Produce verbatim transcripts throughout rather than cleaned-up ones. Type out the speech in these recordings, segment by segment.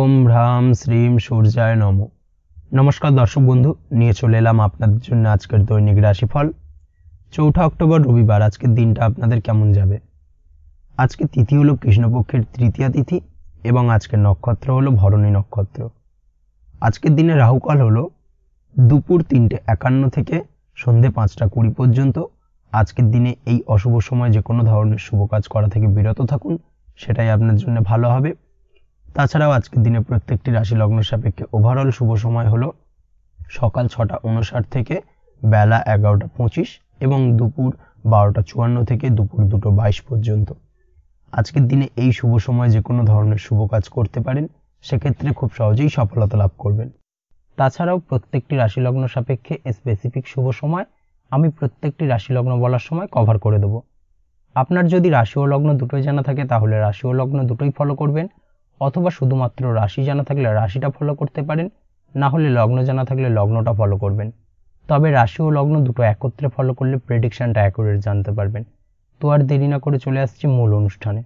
ওম হ্রাম শ্রীম সূর্যায় নমঃ। নমস্কার দর্শক বন্ধু, নিয়ে চলে এলাম আপনাদের জন্য আজকের দৈনিক রাশিফল। চৌঠা অক্টোবর রবিবার। আজকের দিনটা আপনাদের কেমন যাবে? আজকে তিথি হলো কৃষ্ণপক্ষের তৃতীয়া তিথি এবং আজকের নক্ষত্র হলো ভরণী নক্ষত্র। আজকের দিনে রাহুকাল হলো দুপুর তিনটে একান্ন থেকে সন্ধে পাঁচটা কুড়ি পর্যন্ত। আজকের দিনে এই অশুভ সময় যে কোনো ধরনের শুভ কাজ করা থেকে বিরত থাকুন, সেটাই আপনার জন্য ভালো হবে। তাছাড়াও আজকের দিনে প্রত্যেকটি রাশি লগ্ন সাপেক্ষে ওভারঅল শুভ সময় হলো সকাল ছটা উনষাট থেকে বেলা এগারোটা পঁচিশ এবং দুপুর বারোটা চুয়ান্ন থেকে দুপুর দুটো বাইশ পর্যন্ত। আজকের দিনে এই শুভ সময় যে কোনো ধরনের শুভ কাজ করতে পারেন, সেক্ষেত্রে খুব সহজেই সফলতা লাভ করবেন। তাছাড়াও প্রত্যেকটি রাশি লগ্ন সাপেক্ষে স্পেসিফিক শুভ সময় আমি প্রত্যেকটি রাশি লগ্ন বলার সময় কভার করে দেব। আপনার যদি রাশি ও লগ্ন দুটোই জানা থাকে তাহলে রাশি ও লগ্ন দুটোই ফলো করবেন, অথবা শুধুমাত্র রাশি জানা থাকলে রাশিটা ফলো করতে পারেন, না হলে লগ্ন জানা থাকলে লগ্নটা ফলো করবেন। তবে রাশি ও লগ্ন দুটো একত্রে ফলো করলে প্রেডিকশনটা অ্যাকুরেট জানতে পারবেন। তো আর দেরি না করে চলে আসছি মূল অনুষ্ঠানে।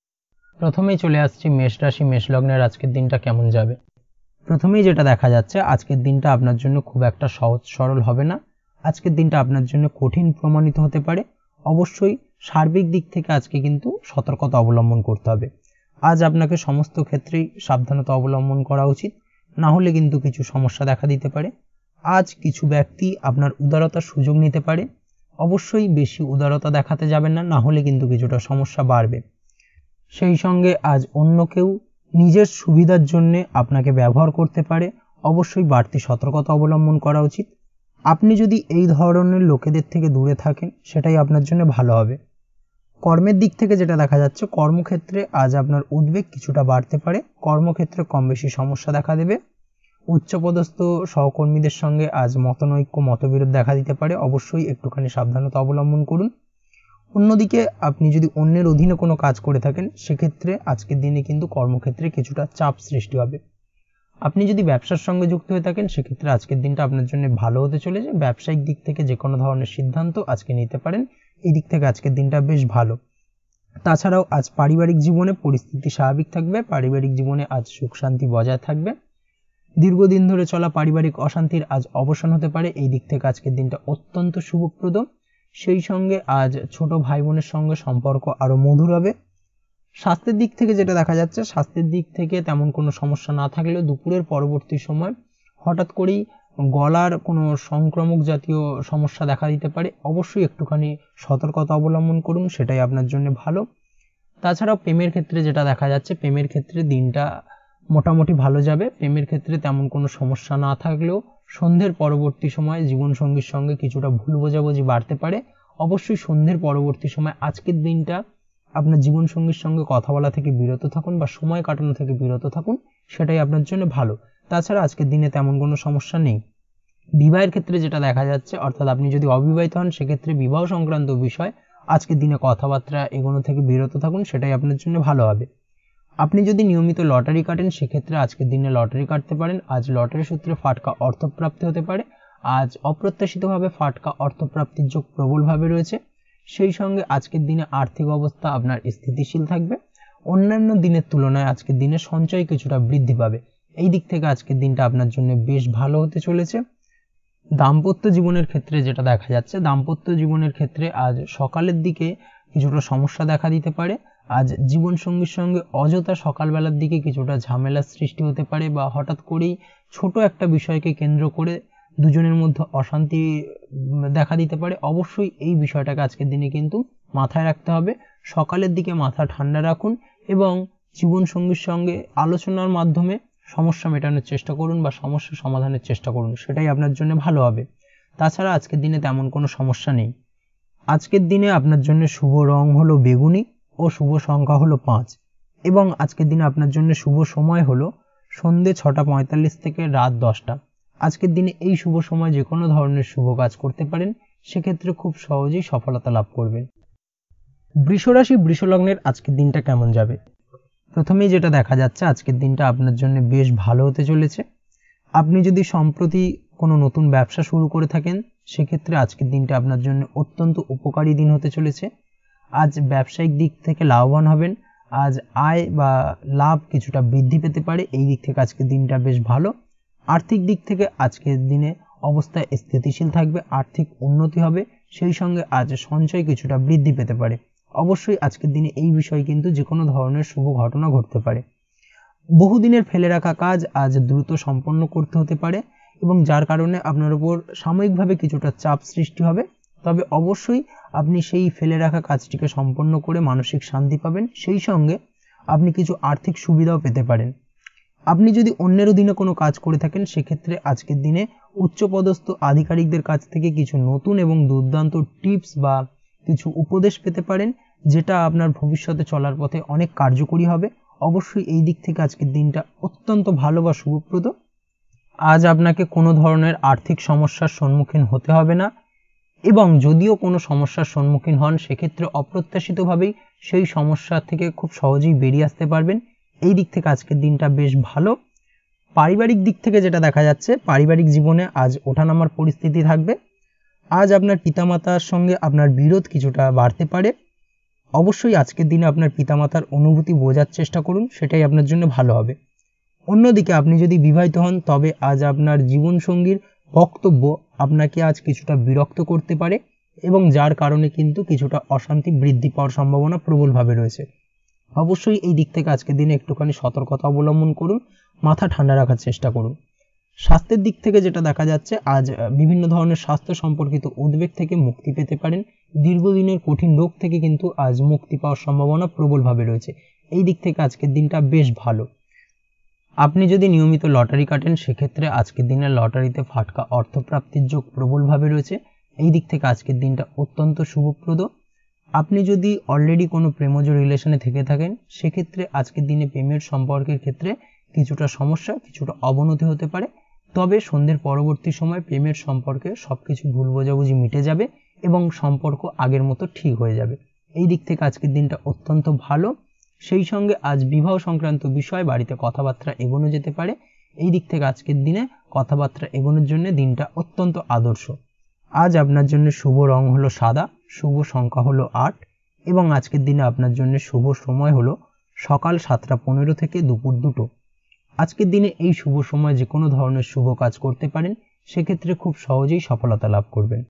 প্রথমেই চলে আসছি মেষ রাশি মেষ লগ্নের আজকের দিনটা কেমন যাবে। প্রথমেই যেটা দেখা যাচ্ছে, আজকের দিনটা আপনার জন্য খুব একটা সহজ সরল হবে না। আজকের দিনটা আপনার জন্য কঠিন প্রমাণিত হতে পারে। অবশ্যই সার্বিক দিক থেকে আজকে কিন্তু সতর্কতা অবলম্বন করতে হবে। আজ আপনাকে সমস্ত ক্ষেত্রেই সাবধানতা অবলম্বন করা উচিত, না হলে কিন্তু কিছু সমস্যা দেখা দিতে পারে। আজ কিছু ব্যক্তি আপনার উদারতার সুযোগ নিতে পারে। অবশ্যই বেশি উদারতা দেখাতে যাবেন না, না হলে কিন্তু কিছুটা সমস্যা বাড়বে। সেই সঙ্গে আজ অন্য কেউ নিজের সুবিধার জন্য আপনাকে ব্যবহার করতে পারে। অবশ্যই বাড়তি সতর্কতা অবলম্বন করা উচিত। আপনি যদি এই ধরনের লোকেদের থেকে দূরে থাকেন, সেটাই আপনার জন্য ভালো হবে। কর্মের দিক থেকে যেটা দেখা যাচ্ছে, কর্মক্ষেত্রে আজ আপনার উদ্বেগ কিছুটা বাড়তে পারে। কর্মক্ষেত্রে কম বেশি সমস্যা দেখা দেবে। উচ্চপদস্থ সহকর্মীদের সঙ্গে আজ মতনৈক্য মতবিরোধ দেখা দিতে পারে। অবশ্যই একটুখানি সাবধানতা অবলম্বন করুন। অন্যদিকে আপনি যদি অন্যের অধীনে কোনো কাজ করে থাকেন, সেক্ষেত্রে আজকের দিনে কিন্তু কর্মক্ষেত্রে কিছুটা চাপ সৃষ্টি হবে। আপনি যদি ব্যবসার সঙ্গে যুক্ত হয়ে থাকেন, সেক্ষেত্রে আজকের দিনটা আপনার জন্য ভালো হতে চলেছে। ব্যবসায়িক দিক থেকে যে কোনো ধরনের সিদ্ধান্ত আজকে নিতে পারেন। এই দিক থেকে আজকের দিনটা বেশ ভালো। তাছাড়াও আজ পারিবারিক জীবনে পরিস্থিতি স্বাভাবিক থাকবে। পারিবারিক জীবনে আজ সুখ শান্তি বজায় থাকবে। দীর্ঘদিন ধরে চলা পারিবারিক অশান্তির আজ অবসান হতে পারে। এই দিক থেকে আজকের দিনটা অত্যন্ত শুভপ্রদ। সেই সঙ্গে আজ ছোট ভাই বোনের সঙ্গে সম্পর্ক আরো মধুর হবে। স্বাস্থ্যের দিক থেকে যেটা দেখা যাচ্ছে, স্বাস্থ্যের দিক থেকে তেমন কোনো সমস্যা না থাকলেও দুপুরের পরবর্তী সময় হঠাৎ করেই গলার কোনো সংক্রামক জাতীয় সমস্যা দেখা দিতে পারে। অবশ্যই একটুখানি সতর্কতা অবলম্বন করুন, সেটাই আপনার জন্য ভালো। তাছাড়াও প্রেমের ক্ষেত্রে যেটা দেখা যাচ্ছে, প্রেমের ক্ষেত্রে দিনটা মোটামুটি ভালো যাবে। প্রেমের ক্ষেত্রে তেমন কোনো সমস্যা না থাকলেও সন্ধ্যের পরবর্তী সময় জীবনসঙ্গীর সঙ্গে কিছুটা ভুল বোঝাবুঝি বাড়তে পারে। অবশ্যই সন্ধ্যের পরবর্তী সময় আজকের দিনটা আপনার জীবনসঙ্গীর সঙ্গে কথা বলা থেকে বিরত থাকুন বা সময় কাটানো থেকে বিরত থাকুন, সেটাই আপনার জন্য ভালো। তাছাড়া আজকের দিনে তেমন কোনো সমস্যা নেই। বিবাহের ক্ষেত্রে যেটা দেখা যাচ্ছে, অর্থাৎ আপনি যদি অবিবাহিত হন, সেক্ষেত্রে বিবাহ সংক্রান্ত বিষয় আজকের দিনে কথাবার্তা এগোনো থেকে বিরত থাকুন, সেটাই আপনার জন্য ভালো হবে। আপনি যদি নিয়মিত লটারি কাটেন, সেক্ষেত্রে আজকের দিনে লটারি কাটতে পারেন। আজ লটারি সূত্রে ফাটকা অর্থপ্রাপ্তি হতে পারে। আজ অপ্রত্যাশিতভাবে ফাটকা অর্থপ্রাপ্তির যোগ প্রবলভাবে রয়েছে। সেই সঙ্গে আজকের দিনে আর্থিক অবস্থা আপনার স্থিতিশীল থাকবে। অন্যান্য দিনের তুলনায় আজকের দিনে সঞ্চয় কিছুটা বৃদ্ধি পাবে। এই দিক থেকে আজকের দিনটা আপনার জন্য বেশ ভালো হতে চলেছে। দাম্পত্য জীবনের ক্ষেত্রে যেটা দেখা যাচ্ছে, দাম্পত্য জীবনের ক্ষেত্রে আজ সকালের দিকে কিছুটা সমস্যা দেখা দিতে পারে। আজ জীবনসঙ্গীর সঙ্গে অযথা সকালবেলার দিকে কিছুটা ঝামেলার সৃষ্টি হতে পারে, বা হঠাৎ করেই ছোট একটা বিষয়কে কেন্দ্র করে দুজনের মধ্যে অশান্তি দেখা দিতে পারে। অবশ্যই এই বিষয়টাকে আজকের দিনে কিন্তু মাথায় রাখতে হবে। সকালের দিকে মাথা ঠান্ডা রাখুন এবং জীবনসঙ্গীর সঙ্গে আলোচনার মাধ্যমে সমস্যা মেটানোর চেষ্টা করুন বা সমস্যা সমাধানের চেষ্টা করুন, সেটাই আপনার জন্য ভালো হবে। তাছাড়া আজকের দিনে তেমন কোনো সমস্যা নেই। আজকের দিনে আপনার জন্য শুভ রং হলো বেগুনি ও শুভ সংখ্যা হলো পাঁচ, এবং আজকের দিনে আপনার জন্য শুভ সময় হলো সন্ধ্যে ছটা পঁয়তাল্লিশ থেকে রাত দশটা। আজকের দিনে এই শুভ সময় যে কোনো ধরনের শুভ কাজ করতে পারেন, সেক্ষেত্রে খুব সহজেই সফলতা লাভ করবেন। বৃষ রাশি বৃষ লগ্নের আজকের দিনটা কেমন যাবে। প্রথমেই যেটা দেখা যাচ্ছে, আজকের দিনটা আপনার জন্য বেশ ভালো হতে চলেছে। আপনি যদি সম্প্রতি কোনো নতুন ব্যবসা শুরু করে থাকেন, সেক্ষেত্রে আজকের দিনটা আপনার জন্য অত্যন্ত উপকারী দিন হতে চলেছে। আজ ব্যবসায়িক দিক থেকে লাভবান হবেন। আজ আয় বা লাভ কিছুটা বৃদ্ধি পেতে পারে, এই দিক থেকে আজকের দিনটা বেশ ভালো। আর্থিক দিক থেকে আজকের দিনে অবস্থা স্থিতিশীল থাকবে, আর্থিক উন্নতি হবে, সেই সঙ্গে আজ সঞ্চয় কিছুটা বৃদ্ধি পেতে পারে। অবশ্যই আজকের দিনে এই বিষয়ে কিন্তু যে কোনো ধরনের শুভ ঘটনা ঘটতে পারে। বহুদিনের ফেলে রাখা কাজ আজ দ্রুত সম্পন্ন করতে হতে পারে এবং যার কারণে আপনার উপর সাময়িকভাবে কিছুটা চাপ সৃষ্টি হবে, তবে অবশ্যই আপনি সেই ফেলে রাখা কাজটিকে সম্পন্ন করে মানসিক শান্তি পাবেন, সেই সঙ্গে আপনি কিছু আর্থিক সুবিধাও পেতে পারেন। আপনি যদি অন্যের অধীনে কোনো কাজ করে থাকেন সেক্ষেত্রে আজকের দিনে উচ্চপদস্থ আধিকারিকদের কাছ থেকে কিছু নতুন এবং দুর্দান্ত টিপস বা কিছু উপদেশ পেতে পারেন, যেটা আপনার ভবিষ্যতে চলার পথে অনেক কার্যকরী হবে। অবশ্যই এই দিক থেকে আজকের দিনটা অত্যন্ত ভালো বা শুভপ্রদ। আজ আপনাকে কোনো ধরনের আর্থিক সমস্যার সম্মুখীন হতে হবে না এবং যদিও কোনো সমস্যার সম্মুখীন হন সেক্ষেত্রে অপ্রত্যাশিতভাবেই সেই সমস্যা থেকে খুব সহজেই বেরিয়ে আসতে পারবেন। এই দিক থেকে আজকের দিনটা বেশ ভালো। পারিবারিক দিক থেকে যেটা দেখা যাচ্ছে, পারিবারিক জীবনে আজ ওঠানামার পরিস্থিতি থাকবে। আজ আপনার পিতামাতার সঙ্গে আপনার বিরোধ কিছুটা বাড়তে পারে। অবশ্যই আজকের দিনে আপনার পিতামাতার অনুভূতি বোঝার চেষ্টা করুন, সেটাই আপনার জন্য ভালো হবে। অন্যদিকে আপনি যদি বিবাহিত হন তবে আজ আপনার জীবনসঙ্গীর বক্তব্য আপনাকে আজ কিছুটা বিরক্ত করতে পারে এবং যার কারণে কিন্তু কিছুটা অশান্তি বৃদ্ধি পাওয়ার সম্ভাবনা প্রবলভাবে রয়েছে। অবশ্যই এই দিক থেকে আজকের দিনে একটুখানি সতর্কতা অবলম্বন করুন, মাথা ঠান্ডা রাখার চেষ্টা করুন। স্বাস্থ্যের দিক থেকে যেটা দেখা যাচ্ছে, আজ বিভিন্ন ধরনের স্বাস্থ্য সম্পর্কিত উদ্বেগ থেকে মুক্তি পেতে পারেন। দীর্ঘদিনের কঠিন রোগ থেকে কিন্তু আজ মুক্তি পাওয়ার সম্ভাবনা প্রবলভাবে রয়েছে। এই দিক থেকে আজকের দিনটা বেশ ভালো। আপনি যদি নিয়মিত লটারি কাটেন সেক্ষেত্রে আজকের দিনে লটারিতে ফাটকা অর্থপ্রাপ্তির যোগ প্রবলভাবে রয়েছে। এই দিক থেকে আজকের দিনটা অত্যন্ত শুভপ্রদ। আপনি যদি অলরেডি কোনো প্রেমজ রিলেশনে থেকে থাকেন সেক্ষেত্রে আজকের দিনে প্রেমের সম্পর্কের ক্ষেত্রে কিছুটা সমস্যা, কিছুটা অবনতি হতে পারে, তবে সন্ধ্যের পরবর্তী সময় প্রেমের সম্পর্কে সবকিছু ভুল বোঝাবুঝি মিটে যাবে এবং সম্পর্ক আগের মতো ঠিক হয়ে যাবে। এই দিক থেকে আজকের দিনটা অত্যন্ত ভালো। সেই সঙ্গে আজ বিবাহ সংক্রান্ত বিষয় বাড়িতে কথাবার্তা এগোনো যেতে পারে। এই দিক থেকে আজকের দিনে কথাবার্তা এগোনোর জন্য দিনটা অত্যন্ত আদর্শ। আজ আপনার জন্য শুভ রং হলো সাদা, শুভ সংখ্যা হলো আট এবং আজকের দিনে আপনার জন্য শুভ সময় হলো সকাল সাতটা পনেরো থেকে দুপুর দুটো। আজকের দিনে এই শুভ সময় যে কোনো ধরনের শুভ কাজ করতে পারেন, সেক্ষেত্রে খুব সহজেই সফলতা লাভ করবেন।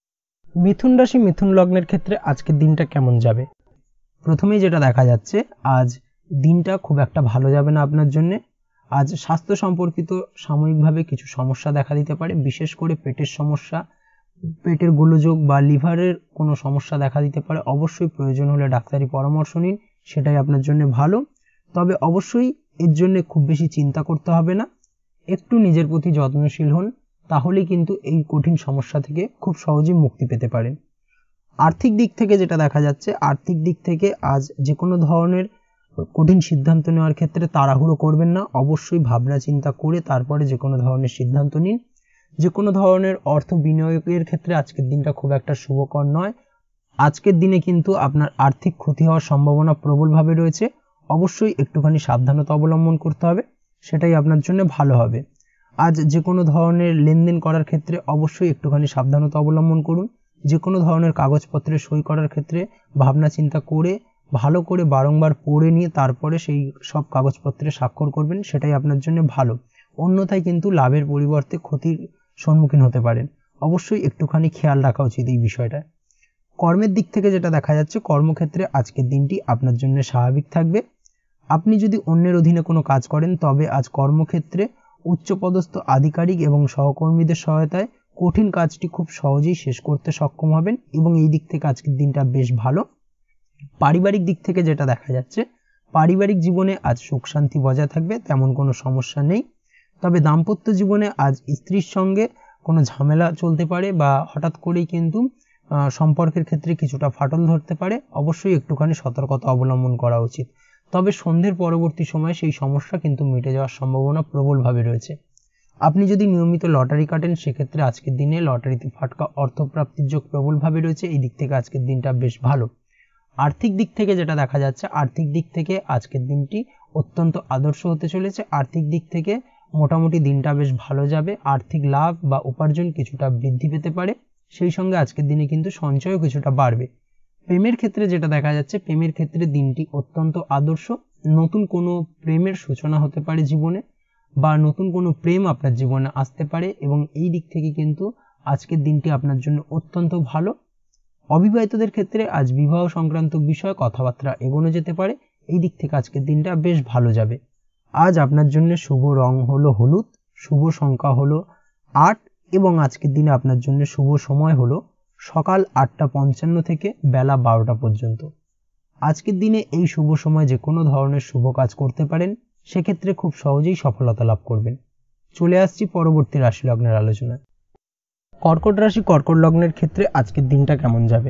মিথুন রাশি মিথুন লগ্নের ক্ষেত্রে আজকের দিনটা কেমন যাবে? প্রথমেই যেটা দেখা যাচ্ছে, আজ দিনটা খুব একটা ভালো যাবে না আপনার জন্য। আজ স্বাস্থ্য সম্পর্কিত সাময়িকভাবে কিছু সমস্যা দেখা দিতে পারে, বিশেষ করে পেটের সমস্যা, পেটের গোলযোগ বা লিভারের কোনো সমস্যা দেখা দিতে পারে। অবশ্যই প্রয়োজন হলে ডাক্তারি পরামর্শ নিন, সেটাই আপনার জন্য ভালো। তবে অবশ্যই এর জন্য খুব বেশি চিন্তা করতে হবে না, একটু নিজের প্রতি যত্নশীল হন, তাহলেই কিন্তু এই কঠিন সমস্যা থেকে খুব সহজেই মুক্তি পেতে পারেন। আর্থিক দিক থেকে যেটা দেখা যাচ্ছে, আর্থিক দিক থেকে আজ যে কোনো ধরনের কঠিন সিদ্ধান্ত নেওয়ার ক্ষেত্রে তাড়াহুড়ো করবেন না, অবশ্যই ভাবনা চিন্তা করে তারপরে যে কোনো ধরনের সিদ্ধান্ত নিন। যে কোনো ধরনের অর্থ বিনিয়োগের ক্ষেত্রে আজকের দিনটা খুব একটা শুভকর নয়। আজকের দিনে কিন্তু আপনার আর্থিক ক্ষতি হওয়ার সম্ভাবনা প্রবলভাবে রয়েছে। অবশ্যই একটুখানি সাবধানতা অবলম্বন করতে হবে, সেটাই আপনার জন্য ভালো হবে। আজ যে কোনো ধরনের লেনদেন করার ক্ষেত্রে অবশ্যই একটুখানি সাবধানতা অবলম্বন করুন। যে কোনো ধরনের কাগজপত্রে সই করার ক্ষেত্রে ভাবনা চিন্তা করে ভালো করে বারংবার পড়ে নিয়ে তারপরে সেই সব কাগজপত্রে স্বাক্ষর করবেন, সেটাই আপনার জন্য ভালো। অন্যথায় কিন্তু লাভের পরিবর্তে ক্ষতির সম্মুখীন হতে পারেন। অবশ্যই একটুখানি খেয়াল রাখা উচিত এই বিষয়টা। কর্মের দিক থেকে যেটা দেখা যাচ্ছে, কর্মক্ষেত্রে আজকের দিনটি আপনার জন্য স্বাভাবিক থাকবে। আপনি যদি অন্যের অধীনে কোনো কাজ করেন তবে আজ কর্মক্ষেত্রে উচ্চপদস্থ আধিকারিক এবং সহকর্মীদের সহায়তায় কঠিন কাজটি খুব সহজেই শেষ করতে সক্ষম হবেন এবং এই দিক থেকে আজকের দিনটা বেশ ভালো। পারিবারিক দিক থেকে যেটা দেখা যাচ্ছে, পারিবারিক জীবনে আজ সুখ শান্তি বজায় থাকবে, তেমন কোনো সমস্যা নেই। তবে দাম্পত্য জীবনে আজ স্ত্রীর সঙ্গে কোনো ঝামেলা চলতে পারে বা হঠাৎ করেই কিন্তু সম্পর্কের ক্ষেত্রে কিছুটা ফাটল ধরতে পারে। অবশ্যই একটুখানি সতর্কতা অবলম্বন করা উচিত। তবে সন্ধ্যের পরবর্তী সময়ে সেই সমস্যা কিন্তু মিটে যাওয়ার সম্ভাবনা প্রবলভাবে রয়েছে। আপনি যদি নিয়মিত লটারি কাটেন সেক্ষেত্রে আজকের দিনে লটারিতে ফাটকা অর্থপ্রাপ্তির যোগ প্রবলভাবে রয়েছে। এই দিক থেকে আজকের দিনটা বেশ ভালো। আর্থিক দিক থেকে যেটা দেখা যাচ্ছে, আর্থিক দিক থেকে আজকের দিনটি অত্যন্ত আদর্শ হতে চলেছে। আর্থিক দিক থেকে মোটামুটি দিনটা বেশ ভালো যাবে। আর্থিক লাভ বা উপার্জন কিছুটা বৃদ্ধি পেতে পারে, সেই সঙ্গে আজকের দিনে কিন্তু সঞ্চয়ও কিছুটা বাড়বে। প্রেমের ক্ষেত্রে যেটা দেখা যাচ্ছে, প্রেমের ক্ষেত্রে দিনটি অত্যন্ত আদর্শ। নতুন কোনো প্রেমের সূচনা হতে পারে জীবনে, বা নতুন কোনো প্রেম আপনার জীবনে আসতে পারে, এবং এই দিক থেকে কিন্তু আজকের দিনটি আপনার জন্য অত্যন্ত ভালো। অবিবাহিতদের ক্ষেত্রে আজ বিবাহ সংক্রান্ত বিষয়ে কথাবার্তা এগোনো যেতে পারে, এই দিক থেকে আজকের দিনটা বেশ ভালো যাবে। আজ আপনার জন্য শুভ রং হলো হলুদ, শুভ সংখ্যা হলো আট, এবং আজকের দিনে আপনার জন্য শুভ সময় হলো সকাল আটটা পঞ্চান্ন থেকে বেলা বারোটা পর্যন্ত। আজকের দিনে এই শুভ সময় যে কোনো ধরনের শুভ কাজ করতে পারেন, সেক্ষেত্রে খুব সহজেই সফলতা লাভ করবেন। চলে আসছি পরবর্তী রাশি লগ্নের আলোচনায়। কর্কট রাশি, কর্কট লগ্নের ক্ষেত্রে আজকের দিনটা কেমন যাবে?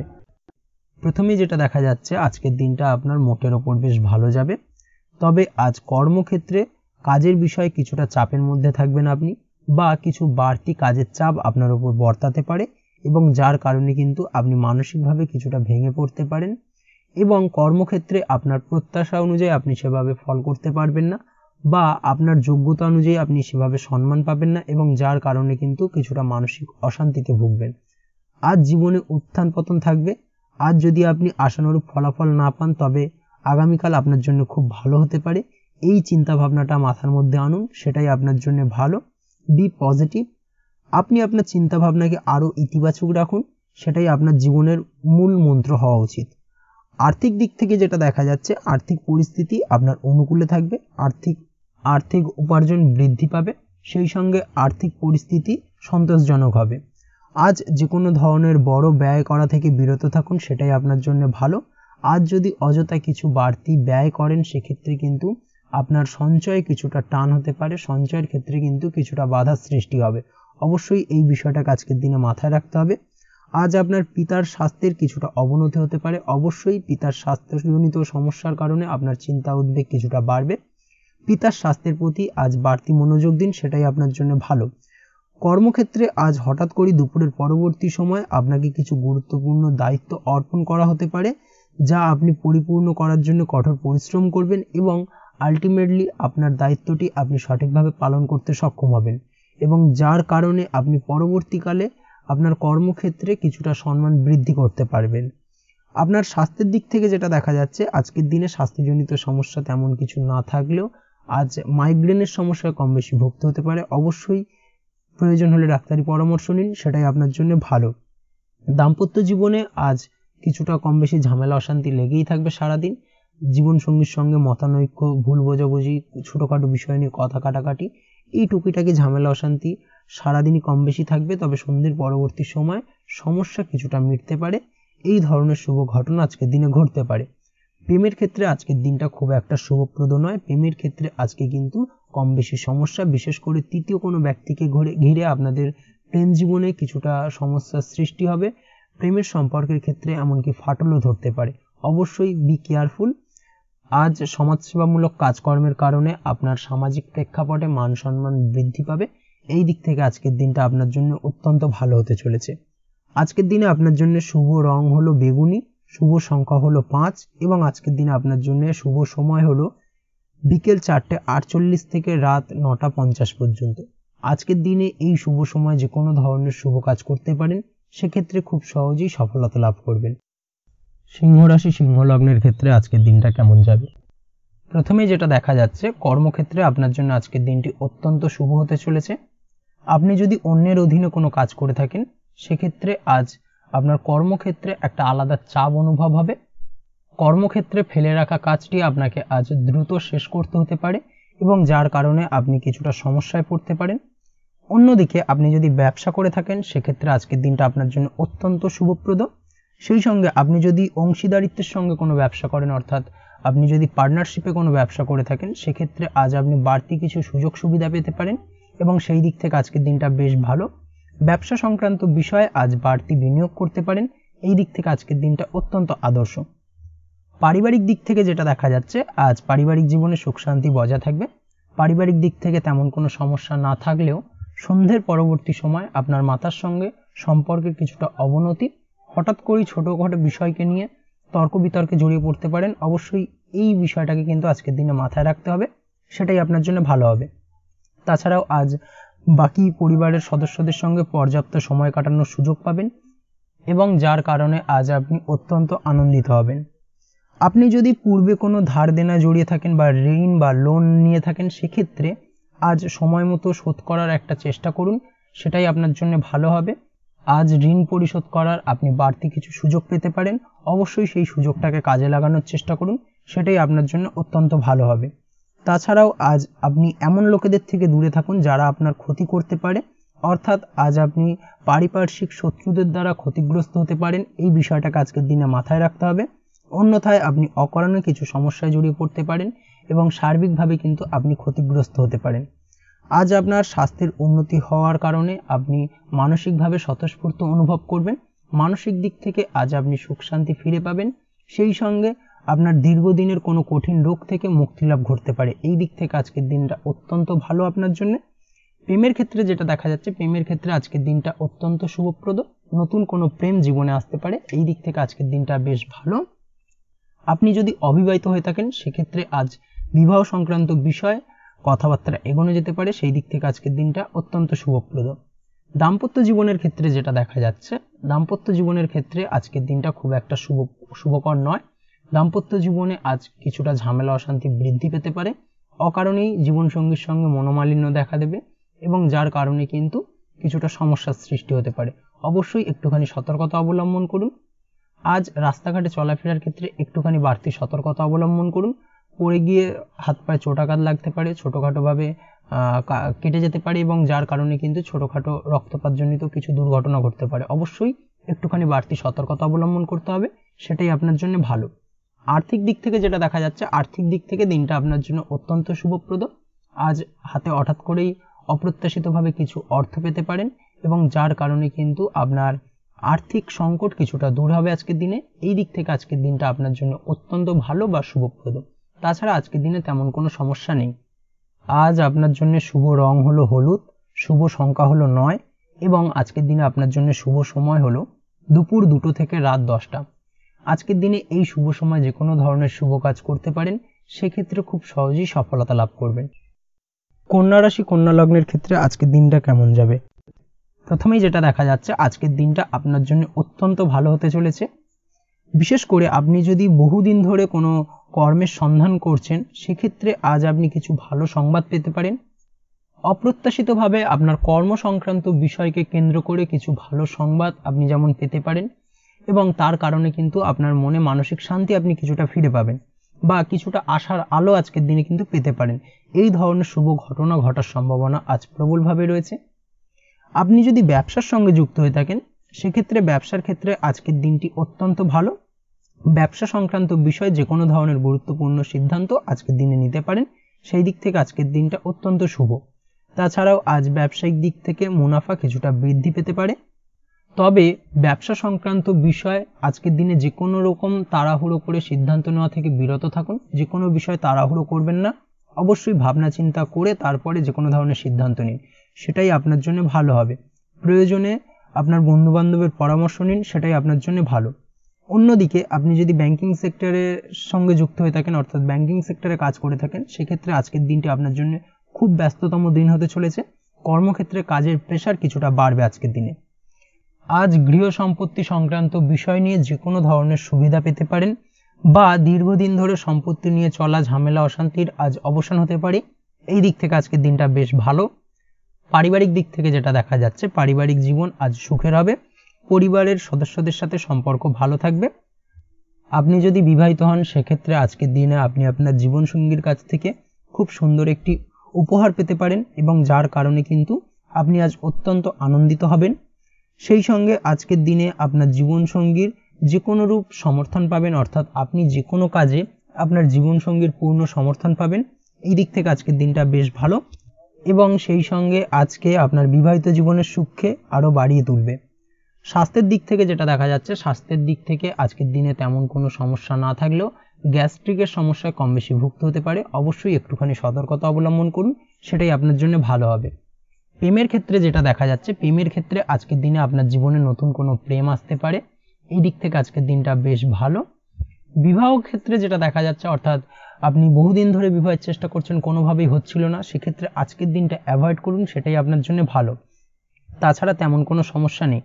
প্রথমেই যেটা দেখা যাচ্ছে, আজকের দিনটা আপনার মোটের ওপর বেশ ভালো যাবে। তবে আজ কর্মক্ষেত্রে কাজের বিষয়ে কিছুটা চাপের মধ্যে থাকবেন আপনি, বা কিছু বাড়তি কাজের চাপ আপনার উপর বর্তাতে পারে, এবং যার কারণে কিন্তু আপনি মানসিকভাবে কিছুটা ভেঙে পড়তে পারেন, এবং কর্মক্ষেত্রে আপনার প্রত্যাশা অনুযায়ী আপনি সেভাবে ফল করতে পারবেন না, বা আপনার যোগ্যতা অনুযায়ী আপনি সেভাবে সম্মান পাবেন না, এবং যার কারণে কিন্তু কিছুটা মানসিক অশান্তিতে ভুগবেন। আজ জীবনে উত্থান পতন থাকবে। আজ যদি আপনি আশানুরূপ ফলাফল না পান, তবে আগামীকাল আপনার জন্য খুব ভালো হতে পারে। এই চিন্তা ভাবনাটা মাথার মধ্যে আনুন, সেটাই আপনার জন্য ভালো। Be positive. আপনি আপনার চিন্তা ভাবনাকে আরো ইতিবাচক রাখুন, সেটাই আপনার জীবনের মূল মন্ত্র হওয়া উচিত। আর্থিক দিক থেকে যেটা দেখা যাচ্ছে, আর্থিক পরিস্থিতি আপনার অনুকূলে থাকবে। আর্থিক আর্থিক উপার্জন বৃদ্ধি পাবে, সেই সঙ্গে আর্থিক পরিস্থিতি সন্তোষজনক হবে। আজ যে কোনো ধরনের বড় ব্যয় করা থেকে বিরত থাকুন, সেটাই আপনার জন্য ভালো। আজ যদি অযথা কিছু বাড়তি ব্যয় করেন, সেক্ষেত্রে কিন্তু আপনার সঞ্চয়ে কিছুটা টান হতে পারে, সঞ্চয়ের ক্ষেত্রে কিন্তু কিছুটা বাধা সৃষ্টি হবে। অবশ্যই এই বিষয়টাকে আজকের দিনে মাথায় রাখতে হবে। আজ আপনার পিতার স্বাস্থ্যের কিছুটা অবনতি হতে পারে। অবশ্যই পিতার স্বাস্থ্যজনিত সমস্যার কারণে আপনার চিন্তা উদ্বেগ কিছুটা বাড়বে। পিতার স্বাস্থ্যের প্রতি আজ বাড়তি মনোযোগ দিন, সেটাই আপনার জন্য ভালো। কর্মক্ষেত্রে আজ হঠাৎ করে দুপুরের পরবর্তী সময় আপনাকে কিছু গুরুত্বপূর্ণ দায়িত্ব অর্পণ করা হতে পারে, যা আপনি পরিপূর্ণ করার জন্য কঠোর পরিশ্রম করবেন, এবং আলটিমেটলি আপনার দায়িত্বটি আপনি সঠিকভাবে পালন করতে সক্ষম হবেন, এবং যার কারণে আপনি পরবর্তীকালে আপনার কর্মক্ষেত্রে কিছুটা সম্মান বৃদ্ধি করতে পারবেন। আপনার স্বাস্থ্যের দিক থেকে যেটা দেখা যাচ্ছে, আজকের দিনে স্বাস্থ্যজনিত সমস্যা তেমন কিছু না থাকলেও আজ মাইগ্রেনের সমস্যায় কম বেশি ভুগতে হতে পারে। অবশ্যই প্রয়োজন হলে ডাক্তারি পরামর্শ নিন, সেটাই আপনার জন্য ভালো। দাম্পত্য জীবনে আজ কিছুটা কম বেশি ঝামেলা অশান্তি লেগেই থাকবে সারাদিন। জীবন সঙ্গীর সঙ্গে মতানৈক্য, ভুল বোঝাবুঝি, ছোটখাটো বিষয় নিয়ে কথা কাটাকাটি, এই টুকিটাকি ঝামেলা অশান্তি সারাদিনই কম বেশি থাকবে। তবে সন্ধ্যের পরবর্তী সময় সমস্যা কিছুটা মিটতে পারে। এই ধরনের শুভ ঘটনা আজকের দিনে ঘটতে পারে। প্রেমের ক্ষেত্রে আজকের দিনটা খুব একটা শুভপ্রদ নয়। প্রেমের ক্ষেত্রে আজকে কিন্তু কম বেশি সমস্যা, বিশেষ করে তৃতীয় কোনো ব্যক্তিকে ঘিরে ঘিরে আপনাদের প্রেম জীবনে কিছুটা সমস্যার সৃষ্টি হবে। প্রেমের সম্পর্কের ক্ষেত্রে এমনকি ফাটলও ধরতে পারে। অবশ্যই বি কেয়ারফুল। আজ সমাজসেবামূলক কাজকর্মের কারণে আপনার সামাজিক প্রেক্ষাপটে মান সম্মান বৃদ্ধি পাবে। এই দিক থেকে আজকের দিনটা আপনার জন্য অত্যন্ত ভালো হতে চলেছে। আজকের দিনে আপনার জন্য শুভ রং হলো বেগুনি, শুভ সংখ্যা হলো পাঁচ, এবং আজকের দিনে আপনার জন্য শুভ সময় হলো বিকেল চারটে আটচল্লিশ থেকে রাত নটা পঞ্চাশ পর্যন্ত। আজকের দিনে এই শুভ সময় যে কোনো ধরনের শুভ কাজ করতে পারেন, সেক্ষেত্রে খুব সহজেই সফলতা লাভ করবেন। সিংহ রাশি, সিংহ লগ্নের ক্ষেত্রে আজকের দিনটা কেমন যাবে? প্রথমে যেটা দেখা যাচ্ছে, কর্মক্ষেত্রে আপনার জন্য আজকের দিনটি অত্যন্ত শুভ হতে চলেছে। আপনি যদি অন্যের অধীনে কোনো কাজ করে থাকেন, সেক্ষেত্রে আজ আপনার কর্মক্ষেত্রে একটা আলাদা চাপ অনুভব হবে। কর্মক্ষেত্রে ফেলে রাখা কাজটি আপনাকে আজ দ্রুত শেষ করতে হতে পারে, এবং যার কারণে আপনি কিছুটা সমস্যায় পড়তে পারেন। অন্যদিকে আপনি যদি ব্যবসা করে থাকেন, সেক্ষেত্রে আজকের দিনটা আপনার জন্য অত্যন্ত শুভপ্রদ। সেই সঙ্গে আপনি যদি অংশীদারিত্বের সঙ্গে কোনো ব্যবসা করেন, অর্থাৎ আপনি যদি পার্টনারশিপে কোনো ব্যবসা করে থাকেন, সেক্ষেত্রে আজ আপনি বাড়তি কিছু সুযোগ সুবিধা পেতে পারেন, এবং সেই দিক থেকে আজকের দিনটা বেশ ভালো। ব্যবসা সংক্রান্ত বিষয়ে আজ বাড়তি বিনিয়োগ করতে পারেন। এই দিক থেকে আজকের দিনটা অত্যন্ত আদর্শ। পারিবারিক দিক থেকে যেটা দেখা যাচ্ছে, আজ পারিবারিক জীবনে সুখ শান্তি বজায় থাকবে। পারিবারিক দিক থেকে তেমন কোনো সমস্যা না থাকলেও সন্ধ্যের পরবর্তী সময় আপনার মাতার সঙ্গে সম্পর্কের কিছুটা অবনতি, হঠাৎ করেই ছোটখাটো বিষয়কে নিয়ে তর্ক বিতর্কে জড়িয়ে পড়তে পারেন। অবশ্যই এই বিষয়টাকে কিন্তু আজকের দিনে মাথায় রাখতে হবে, সেটাই আপনার জন্য ভালো হবে। তাছাড়াও আজ বাকি পরিবারের সদস্যদের সঙ্গে পর্যাপ্ত সময় কাটানোর সুযোগ পাবেন। এবং যার কারণে আজ আপনি অত্যন্ত আনন্দিত হবেন। আপনি যদি পূর্বে কোনো ধার দেনা জড়িয়ে থাকেন বা ঋণ বা লোন নিয়ে থাকেন, সেক্ষেত্রে আজ সময় মতো শোধ করার একটা চেষ্টা করুন, সেটাই আপনার জন্য ভালো হবে। আজ ঋণ পরিশোধ করার আপনি বাড়তি কিছু সুযোগ পেতে পারেন, অবশ্যই সেই সুযোগটাকে কাজে লাগানোর চেষ্টা করুন, সেটাই আপনার জন্য অত্যন্ত ভালো হবে। তাছাড়াও আজ আপনি এমন লোকেদের থেকে দূরে থাকুন যারা আপনার ক্ষতি করতে পারে, অর্থাৎ আজ আপনি পারিপার্শ্বিক শত্রুদের দ্বারা ক্ষতিগ্রস্ত হতে পারেন, এই বিষয়টাকে আজকের দিনে মাথায় রাখতে হবে। অন্যথায় আপনি অকারণে কিছু সমস্যায় জড়িয়ে পড়তে পারেন এবং সার্বিকভাবে কিন্তু আপনি ক্ষতিগ্রস্ত হতে পারেন। আজ আপনার স্বাস্থ্যের উন্নতি হওয়ার কারণে আপনি মানসিকভাবে স্বতঃস্ফূর্ত অনুভব করবেন, মানসিক দিক থেকে আজ আপনি সুখ শান্তি ফিরে পাবেন। সেই সঙ্গে আপনার দীর্ঘদিনের কোনো কঠিন রোগ থেকে মুক্তিলাভ ঘটতে পারে, এই দিক থেকে আজকের দিনটা অত্যন্ত ভালো আপনার জন্য। প্রেমের ক্ষেত্রে যেটা দেখা যাচ্ছে, প্রেমের ক্ষেত্রে আজকের দিনটা অত্যন্ত শুভপ্রদ, নতুন কোনো প্রেম জীবনে আসতে পারে, এই দিক থেকে আজকের দিনটা বেশ ভালো। আপনি যদি অবিবাহিত হয়ে থাকেন, সেক্ষেত্রে আজ বিবাহ সংক্রান্ত বিষয় কথাবার্তা এগোনো যেতে পারে, সেই দিক থেকে আজকের দিনটা অত্যন্ত শুভপ্রদ। দাম্পত্য জীবনের ক্ষেত্রে যেটা দেখা যাচ্ছে, দাম্পত্য জীবনের ক্ষেত্রে আজকের দিনটা খুব একটা শুভ শুভকর নয়। দাম্পত্য জীবনে আজ কিছুটা ঝামেলা অশান্তি বৃদ্ধি পেতে পারে, অকারণেই জীবনসঙ্গীর সঙ্গে মনোমালিন্য দেখা দেবে এবং যার কারণে কিন্তু কিছুটা সমস্যার সৃষ্টি হতে পারে। অবশ্যই একটুখানি সতর্কতা অবলম্বন করুন। আজ রাস্তাঘাটে চলাফেরার ক্ষেত্রে একটুখানি বাড়তি সতর্কতা অবলম্বন করুন, পড়ে গিয়ে হাত পায়ে চোটাঘাত লাগতে পারে, ছোটোখাটোভাবে কেটে যেতে পারে এবং যার কারণে কিন্তু ছোটোখাটো রক্তপাতজনিত কিছু দুর্ঘটনা ঘটতে পারে। অবশ্যই একটুখানি বাড়তি সতর্কতা অবলম্বন করতে হবে, সেটাই আপনার জন্য ভালো। আর্থিক দিক থেকে যেটা দেখা যাচ্ছে, আর্থিক দিক থেকে দিনটা আপনার জন্য অত্যন্ত শুভপ্রদ। আজ হাতে হঠাৎ করেই অপ্রত্যাশিতভাবে কিছু অর্থ পেতে পারেন এবং যার কারণে কিন্তু আপনার আর্থিক সংকট কিছুটা দূর হবে আজকের দিনে, এই দিক থেকে আজকের দিনটা আপনার জন্য অত্যন্ত ভালো বা শুভপ্রদ। তাছাড়া আজকের দিনে তেমন কোনো সমস্যা নেই। আজ আপনার জন্য শুভ রং হলো হলুদ, শুভ সংখ্যা হলো নয় এবং আজকের দিনে আপনার জন্য শুভ সময় হলো দুপুর দুটো থেকে রাত দশটা। আজকের দিনে এই শুভ সময় যে কোনো ধরনের শুভ কাজ করতে পারেন, সেক্ষেত্রে খুব সহজেই সফলতা লাভ করবেন। কন্যা রাশি কন্যা লগ্নের ক্ষেত্রে আজকের দিনটা কেমন যাবে? প্রথমেই যেটা দেখা যাচ্ছে, আজকের দিনটা আপনার জন্য অত্যন্ত ভালো হতে চলেছে। বিশেষ করে আপনি যদি বহুদিন ধরে কোনো কর্মের সন্ধান করছেন, সেক্ষেত্রে আজ আপনি কিছু ভালো সংবাদ পেতে পারেন। অপ্রত্যাশিতভাবে আপনার কর্ম সংক্রান্ত বিষয়কে কেন্দ্র করে কিছু ভালো সংবাদ আপনি যেমন পেতে পারেন এবং তার কারণে কিন্তু আপনার মনে মানসিক শান্তি আপনি কিছুটা ফিরে পাবেন বা কিছুটা আশার আলো আজকের দিনে কিন্তু পেতে পারেন। এই ধরনের শুভ ঘটনা ঘটার সম্ভাবনা আজ প্রবলভাবে রয়েছে। আপনি যদি ব্যবসার সঙ্গে যুক্ত হয়ে থাকেন, সেক্ষেত্রে ব্যবসার ক্ষেত্রে আজকের দিনটি অত্যন্ত ভালো। ব্যবসা সংক্রান্ত বিষয়ে যে কোনো ধরনের গুরুত্বপূর্ণ সিদ্ধান্ত আজকের দিনে নিতে পারেন, সেই দিক থেকে আজকের দিনটা অত্যন্ত শুভ। তাছাড়াও আজ ব্যবসায়িক দিক থেকে মুনাফা কিছুটা বৃদ্ধি পেতে পারে। তবে ব্যবসা সংক্রান্ত বিষয় আজকের দিনে যে কোনো রকম তাড়াহুড়ো করে সিদ্ধান্ত নেওয়া থেকে বিরত থাকুন, যে কোনো বিষয় তাড়াহুড়ো করবেন না, অবশ্যই ভাবনা চিন্তা করে তারপরে যে কোনো ধরনের সিদ্ধান্ত নিন, সেটাই আপনার জন্য ভালো হবে। প্রয়োজনে আপনার বন্ধু বান্ধবের পরামর্শ নিন, সেটাই আপনার জন্য ভালো। অন্যদিকে আপনি যদি ব্যাংকিং সেক্টরের সঙ্গে যুক্ত হয়ে থাকেন, অর্থাৎ ব্যাংকিং সেক্টরে কাজ করে থাকেন, সেক্ষেত্রে আজকের দিনটি আপনার জন্য খুব ব্যস্ততম দিন হতে চলেছে। কর্মক্ষেত্রে কাজের প্রেশার কিছুটা বাড়বে আজকের দিনে। আজ গৃহ সম্পত্তি সংক্রান্ত বিষয় নিয়ে যে কোনো ধরনের সুবিধা পেতে পারেন বা দীর্ঘদিন ধরে সম্পত্তি নিয়ে চলা ঝামেলা অশান্তির আজ অবসান হতে পারে, এই দিক থেকে আজকের দিনটা বেশ ভালো। পারিবারিক দিক থেকে যেটা দেখা যাচ্ছে, পারিবারিক জীবন আজ সুখের হবে, পরিবারের সদস্যদের সাথে সম্পর্ক ভালো থাকবে। আপনি যদি বিবাহিত হন, সেক্ষেত্রে আজকের দিনে আপনি আপনার জীবনসঙ্গীর কাছ থেকে খুব সুন্দর একটি উপহার পেতে পারেন এবং যার কারণে কিন্তু আপনি আজ অত্যন্ত আনন্দিত হবেন। সেই সঙ্গে আজকের দিনে আপনার জীবনসঙ্গীর যে কোনো রূপ সমর্থন পাবেন, অর্থাৎ আপনি যে কোনো কাজে আপনার জীবনসঙ্গীর পূর্ণ সমর্থন পাবেন, এই দিক থেকে আজকের দিনটা বেশ ভালো এবং সেই সঙ্গে আজকে আপনার বিবাহিত জীবনের সুখকে আরও বাড়িয়ে তুলবে। স্বাস্থ্যের দিক থেকে যেটা দেখা যাচ্ছে, স্বাস্থ্যের দিক থেকে আজকের দিনে তেমন কোনো সমস্যা না থাকলেও গ্যাস্ট্রিকের সমস্যায় কম বেশি ভুগতে হতে পারে, অবশ্যই একটুখানি সতর্কতা অবলম্বন করুন, সেটাই আপনার জন্য ভালো হবে। প্রেমের ক্ষেত্রে যেটা দেখা যাচ্ছে, প্রেমের ক্ষেত্রে আজকের দিনে আপনার জীবনে নতুন কোনো প্রেম আসতে পারে, এই দিক থেকে আজকের দিনটা বেশ ভালো। বিবাহ ক্ষেত্রে যেটা দেখা যাচ্ছে, অর্থাৎ আপনি বহুদিন ধরে বিবাহের চেষ্টা করছেন, কোনোভাবেই হচ্ছিল না, সেক্ষেত্রে আজকের দিনটা অ্যাভয়েড করুন, সেটাই আপনার জন্য ভালো। তাছাড়া তেমন কোনো সমস্যা নেই।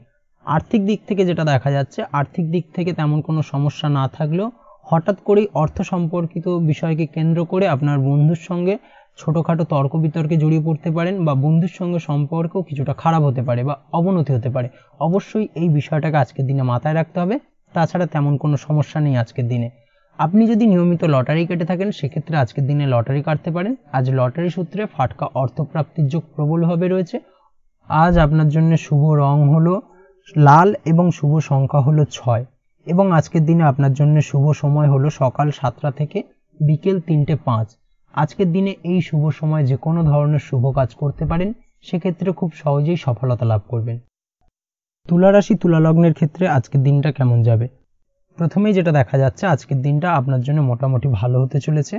আর্থিক দিক থেকে যেটা দেখা যাচ্ছে, আর্থিক দিক থেকে তেমন কোনো সমস্যা না থাকলেও হঠাৎ করেই অর্থ সম্পর্কিত বিষয়কে কেন্দ্র করে আপনার বন্ধুর সঙ্গে ছোটোখাটো তর্ক বিতর্কে জড়িয়ে পড়তে পারেন, বা বন্ধুর সঙ্গে সম্পর্কও কিছুটা খারাপ হতে পারে বা অবনতি হতে পারে। অবশ্যই এই বিষয়টাকে আজকের দিনে মাথায় রাখতে হবে। তাছাড়া তেমন কোনো সমস্যা নেই আজকের দিনে। আপনি যদি নিয়মিত লটারি কেটে থাকেন সেক্ষেত্রে আজকের দিনে লটারি কাটতে পারেন। আজ লটারি সূত্রে ফাটকা অর্থপ্রাপ্তির যোগ প্রবলভাবে রয়েছে। আজ আপনার জন্য শুভ রং হলো লাল এবং শুভ সংখ্যা হলো ছয়, এবং আজকের দিনে আপনার জন্য শুভ সময় হলো সকাল সাতটা থেকে বিকেল তিনটে পাঁচ। আজকের দিনে এই শুভ সময় যে কোনো ধরনের শুভ কাজ করতে পারেন, সেক্ষেত্রে খুব সহজেই সফলতা লাভ করবেন। তুলা রাশি তুলা লগ্নের ক্ষেত্রে আজকের দিনটা কেমন যাবে? প্রথমেই যেটা দেখা যাচ্ছে, আজকের দিনটা আপনার জন্য মোটামুটি ভালো হতে চলেছে।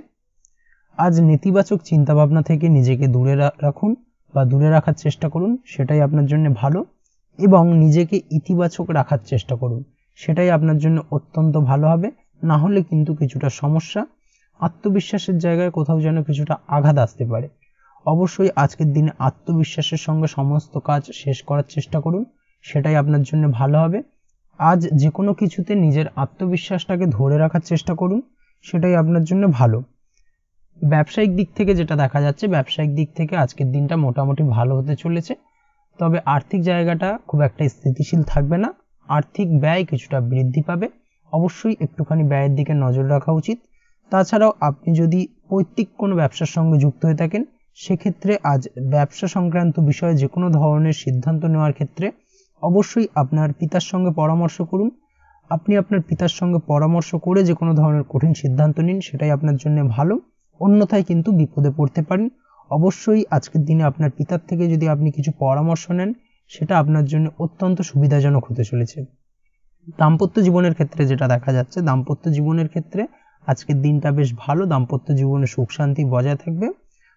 আজ নেতিবাচক চিন্তাভাবনা থেকে নিজেকে দূরে রাখুন বা দূরে রাখার চেষ্টা করুন, সেটাই আপনার জন্য ভালো। এবং নিজেকে ইতিবাচক রাখার চেষ্টা করুন, সেটাই আপনার জন্য অত্যন্ত ভালো হবে। না হলে কিন্তু কিছুটা সমস্যা, আত্মবিশ্বাসের জায়গায় কোথাও যেন কিছুটা আঘাত আসতে পারে। অবশ্যই আজকের দিনে আত্মবিশ্বাসের সঙ্গে সমস্ত কাজ শেষ করার চেষ্টা করুন, সেটাই আপনার জন্য ভালো হবে। আজ যে কোনো কিছুতে নিজের আত্মবিশ্বাসটাকে ধরে রাখার চেষ্টা করুন, সেটাই আপনার জন্য ভালো। ব্যবসায়িক দিক থেকে যেটা দেখা যাচ্ছে, ব্যবসায়িক দিক থেকে আজকের দিনটা মোটামুটি ভালো হতে চলেছে। তবে আর্থিক জায়গাটা খুব একটা স্থিতিশীল থাকবে না, আর্থিক ব্যয় কিছুটা বৃদ্ধি পাবে। অবশ্যই একটুখানি ব্যয়ের দিকে নজর রাখা উচিত। তাছাড়াও আপনি যদি পৈতৃক কোনো ব্যবসার সঙ্গে যুক্ত হয়ে থাকেন, সেক্ষেত্রে আজ ব্যবসা সংক্রান্ত বিষয়ে যে কোনো ধরনের সিদ্ধান্ত নেওয়ার ক্ষেত্রে অবশ্যই আপনার পিতার সঙ্গে পরামর্শ করুন। আপনি আপনার পিতার সঙ্গে পরামর্শ করে যে কোনো ধরনের কঠিন সিদ্ধান্ত নিন, সেটাই আপনার জন্য ভালো। অন্যথায় কিন্তু বিপদে পড়তে পারেন। অবশ্যই আজকের দিনে আপনার পিতার থেকে যদি আপনি কিছু পরামর্শ নেন, সেটা আপনার জন্য অত্যন্ত সুবিধাজনক হতে চলেছে। দাম্পত্য জীবনের ক্ষেত্রে যেটা দেখা যাচ্ছে, দাম্পত্য জীবনের ক্ষেত্রে আজকের দিনটা বেশ ভালো। দাম্পত্য জীবনে সুখ শান্তি বজায় থাকবে।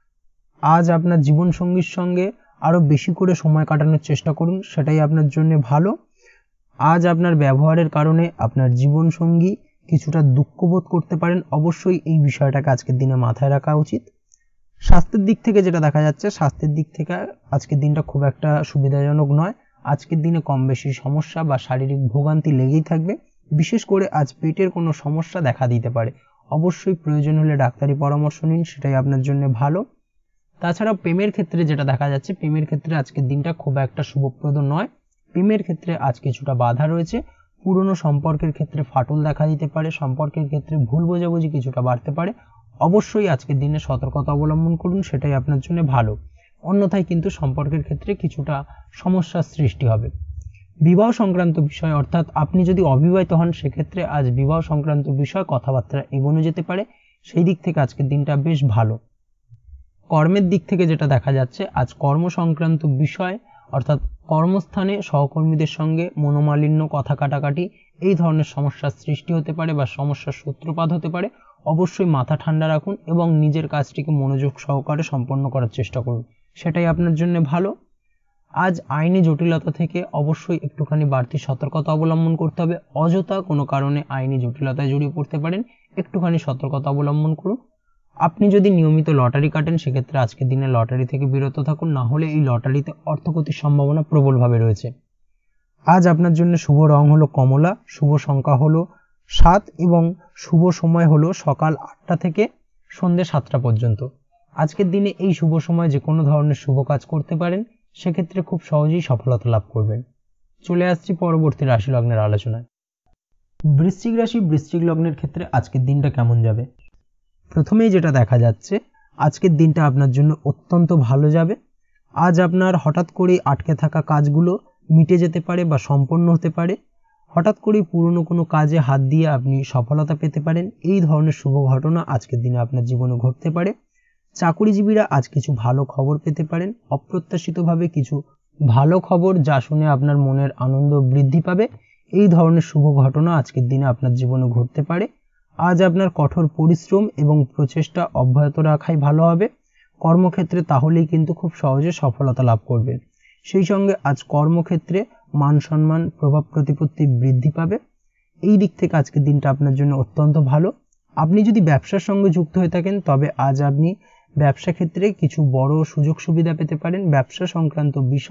আজ আপনার জীবনসঙ্গীর সঙ্গে আরো বেশি করে সময় কাটানোর চেষ্টা করুন, সেটাই আপনার জন্য ভালো। আজ আপনার ব্যবহারের কারণে আপনার জীবনসঙ্গী কিছুটা দুঃখবোধ করতে পারেন। অবশ্যই এই বিষয়টাকে আজকের দিনে মাথায় রাখা উচিত। স্বাস্থ্যের দিক থেকে যেটা দেখা যাচ্ছে, স্বাস্থ্যের দিক থেকে আজকের দিনটা খুব একটা সুবিধাজনক নয়। আজকের দিনে কম বেশি সমস্যা বা শারীরিক ভোগান্তি লেগেই থাকবে। বিশেষ করে আজ পেটের কোনো সমস্যা দেখা দিতে পারে। অবশ্যই প্রয়োজন হলে ডাক্তারি পরামর্শ নিন, সেটাই আপনার জন্য ভালো। তাছাড়া প্রেমের ক্ষেত্রে যেটা দেখা যাচ্ছে, প্রেমের ক্ষেত্রে আজকের দিনটা খুব একটা শুভপ্রদ নয়। প্রেমের ক্ষেত্রে আজ কিছুটা বাধা রয়েছে। পুরনো সম্পর্কের ক্ষেত্রে ফাটল দেখা দিতে পারে, সম্পর্কের ক্ষেত্রে ভুল বোঝাবুঝি কিছুটা বাড়তে পারে। অবশ্যই আজকের দিনে সতর্কতা অবলম্বন করুন, সেটাই আপনার জন্য ভালো। অন্যথায় কিন্তু সম্পর্কের ক্ষেত্রে কিছুটা সমস্যার সৃষ্টি হবে। বিবাহ সংক্রান্ত বিষয়, অর্থাৎ আপনি যদি অবিবাহিত হন, সেক্ষেত্রে আজ বিবাহ সংক্রান্ত বিষয় কথাবার্তা এগোনো যেতে পারে। সেই দিক থেকে আজকের দিনটা বেশ ভালো। কর্মের দিক থেকে যেটা দেখা যাচ্ছে, আজ কর্ম সংক্রান্ত বিষয়, অর্থাৎ কর্মস্থানে সহকর্মীদের সঙ্গে মনোমালিন্য, কথা কাটাকাটি, এই ধরনের সমস্যার সৃষ্টি হতে পারে বা সমস্যার সূত্রপাত হতে পারে। অবশ্যই মাথা ঠান্ডা রাখুন এবং নিজের কাজটিকে মনোযোগ সহকারে সম্পন্ন করার চেষ্টা করুন, সেটাই আপনার জন্য ভালো। আজ আইনি জটিলতা থেকে অবশ্যই একটুখানি বাড়তি সতর্কতা অবলম্বন করতে হবে। অযথা কোনো কারণে আইনি জটিলতায় জড়িয়ে পড়তে পারেন, একটুখানি সতর্কতা অবলম্বন করুন। আপনি যদি নিয়মিত লটারি কাটেন, সেক্ষেত্রে আজকের দিনে লটারি থেকে বিরত থাকুন, না হলে এই লটারিতে অর্থক্ষতির সম্ভাবনা প্রবলভাবে রয়েছে। আজ আপনার জন্য শুভ রং হলো কমলা, শুভ সংখ্যা হলো সাত এবং শুভ সময় হলো সকাল আটটা থেকে সন্ধ্যে সাতটা পর্যন্ত। আজকের দিনে এই শুভ সময় যে কোনো ধরনের শুভ কাজ করতে পারেন, সেক্ষেত্রে খুব সহজেই সফলতা লাভ করবেন। চলে আসছি পরবর্তী রাশি লগ্নের আলোচনায়। বৃশ্চিক রাশি বৃশ্চিক লগ্নের ক্ষেত্রে আজকের দিনটা কেমন যাবে? প্রথমেই যেটা দেখা যাচ্ছে, আজকের দিনটা আপনার জন্য অত্যন্ত ভালো যাবে। আজ আপনার হঠাৎ করেই আটকে থাকা কাজগুলো মিটে যেতে পারে বা সম্পন্ন হতে পারে। হঠাৎ করেই পুরনো কোনো কাজে হাত দিয়ে আপনি সফলতা পেতে পারেন। এই ধরনের শুভ ঘটনা আজকের দিনে আপনার জীবনে ঘটতে পারে। চাকুরিজীবীরা আজ কিছু ভালো খবর পেতে পারেন, অপ্রত্যাশিতভাবে কিছু ভালো খবর, যা শুনে আপনার মনের আনন্দ বৃদ্ধি পাবে। এই ধরনের শুভ ঘটনা আজকের দিনে আপনার জীবনে ঘটতে পারে। আজ আপনার কঠোর পরিশ্রম এবং প্রচেষ্টা অব্যাহত রাখাই ভালো হবে কর্মক্ষেত্রে, তাহলেই কিন্তু খুব সহজে সফলতা লাভ করবেন। সেই সঙ্গে আজ কর্মক্ষেত্রে মান সম্মান, প্রভাব প্রতিপত্তি বৃদ্ধি পাবে। এই দিক থেকে আজকের দিনটা আপনার জন্য অত্যন্ত ভালো। আপনি যদি ব্যবসার সঙ্গে যুক্ত হয়ে থাকেন, তবে আজ আপনি ব্যবসা ক্ষেত্রে কিছু বড় সুযোগ সুবিধা পেতে পারেন। ব্যবসা সংক্রান্ত বিষয়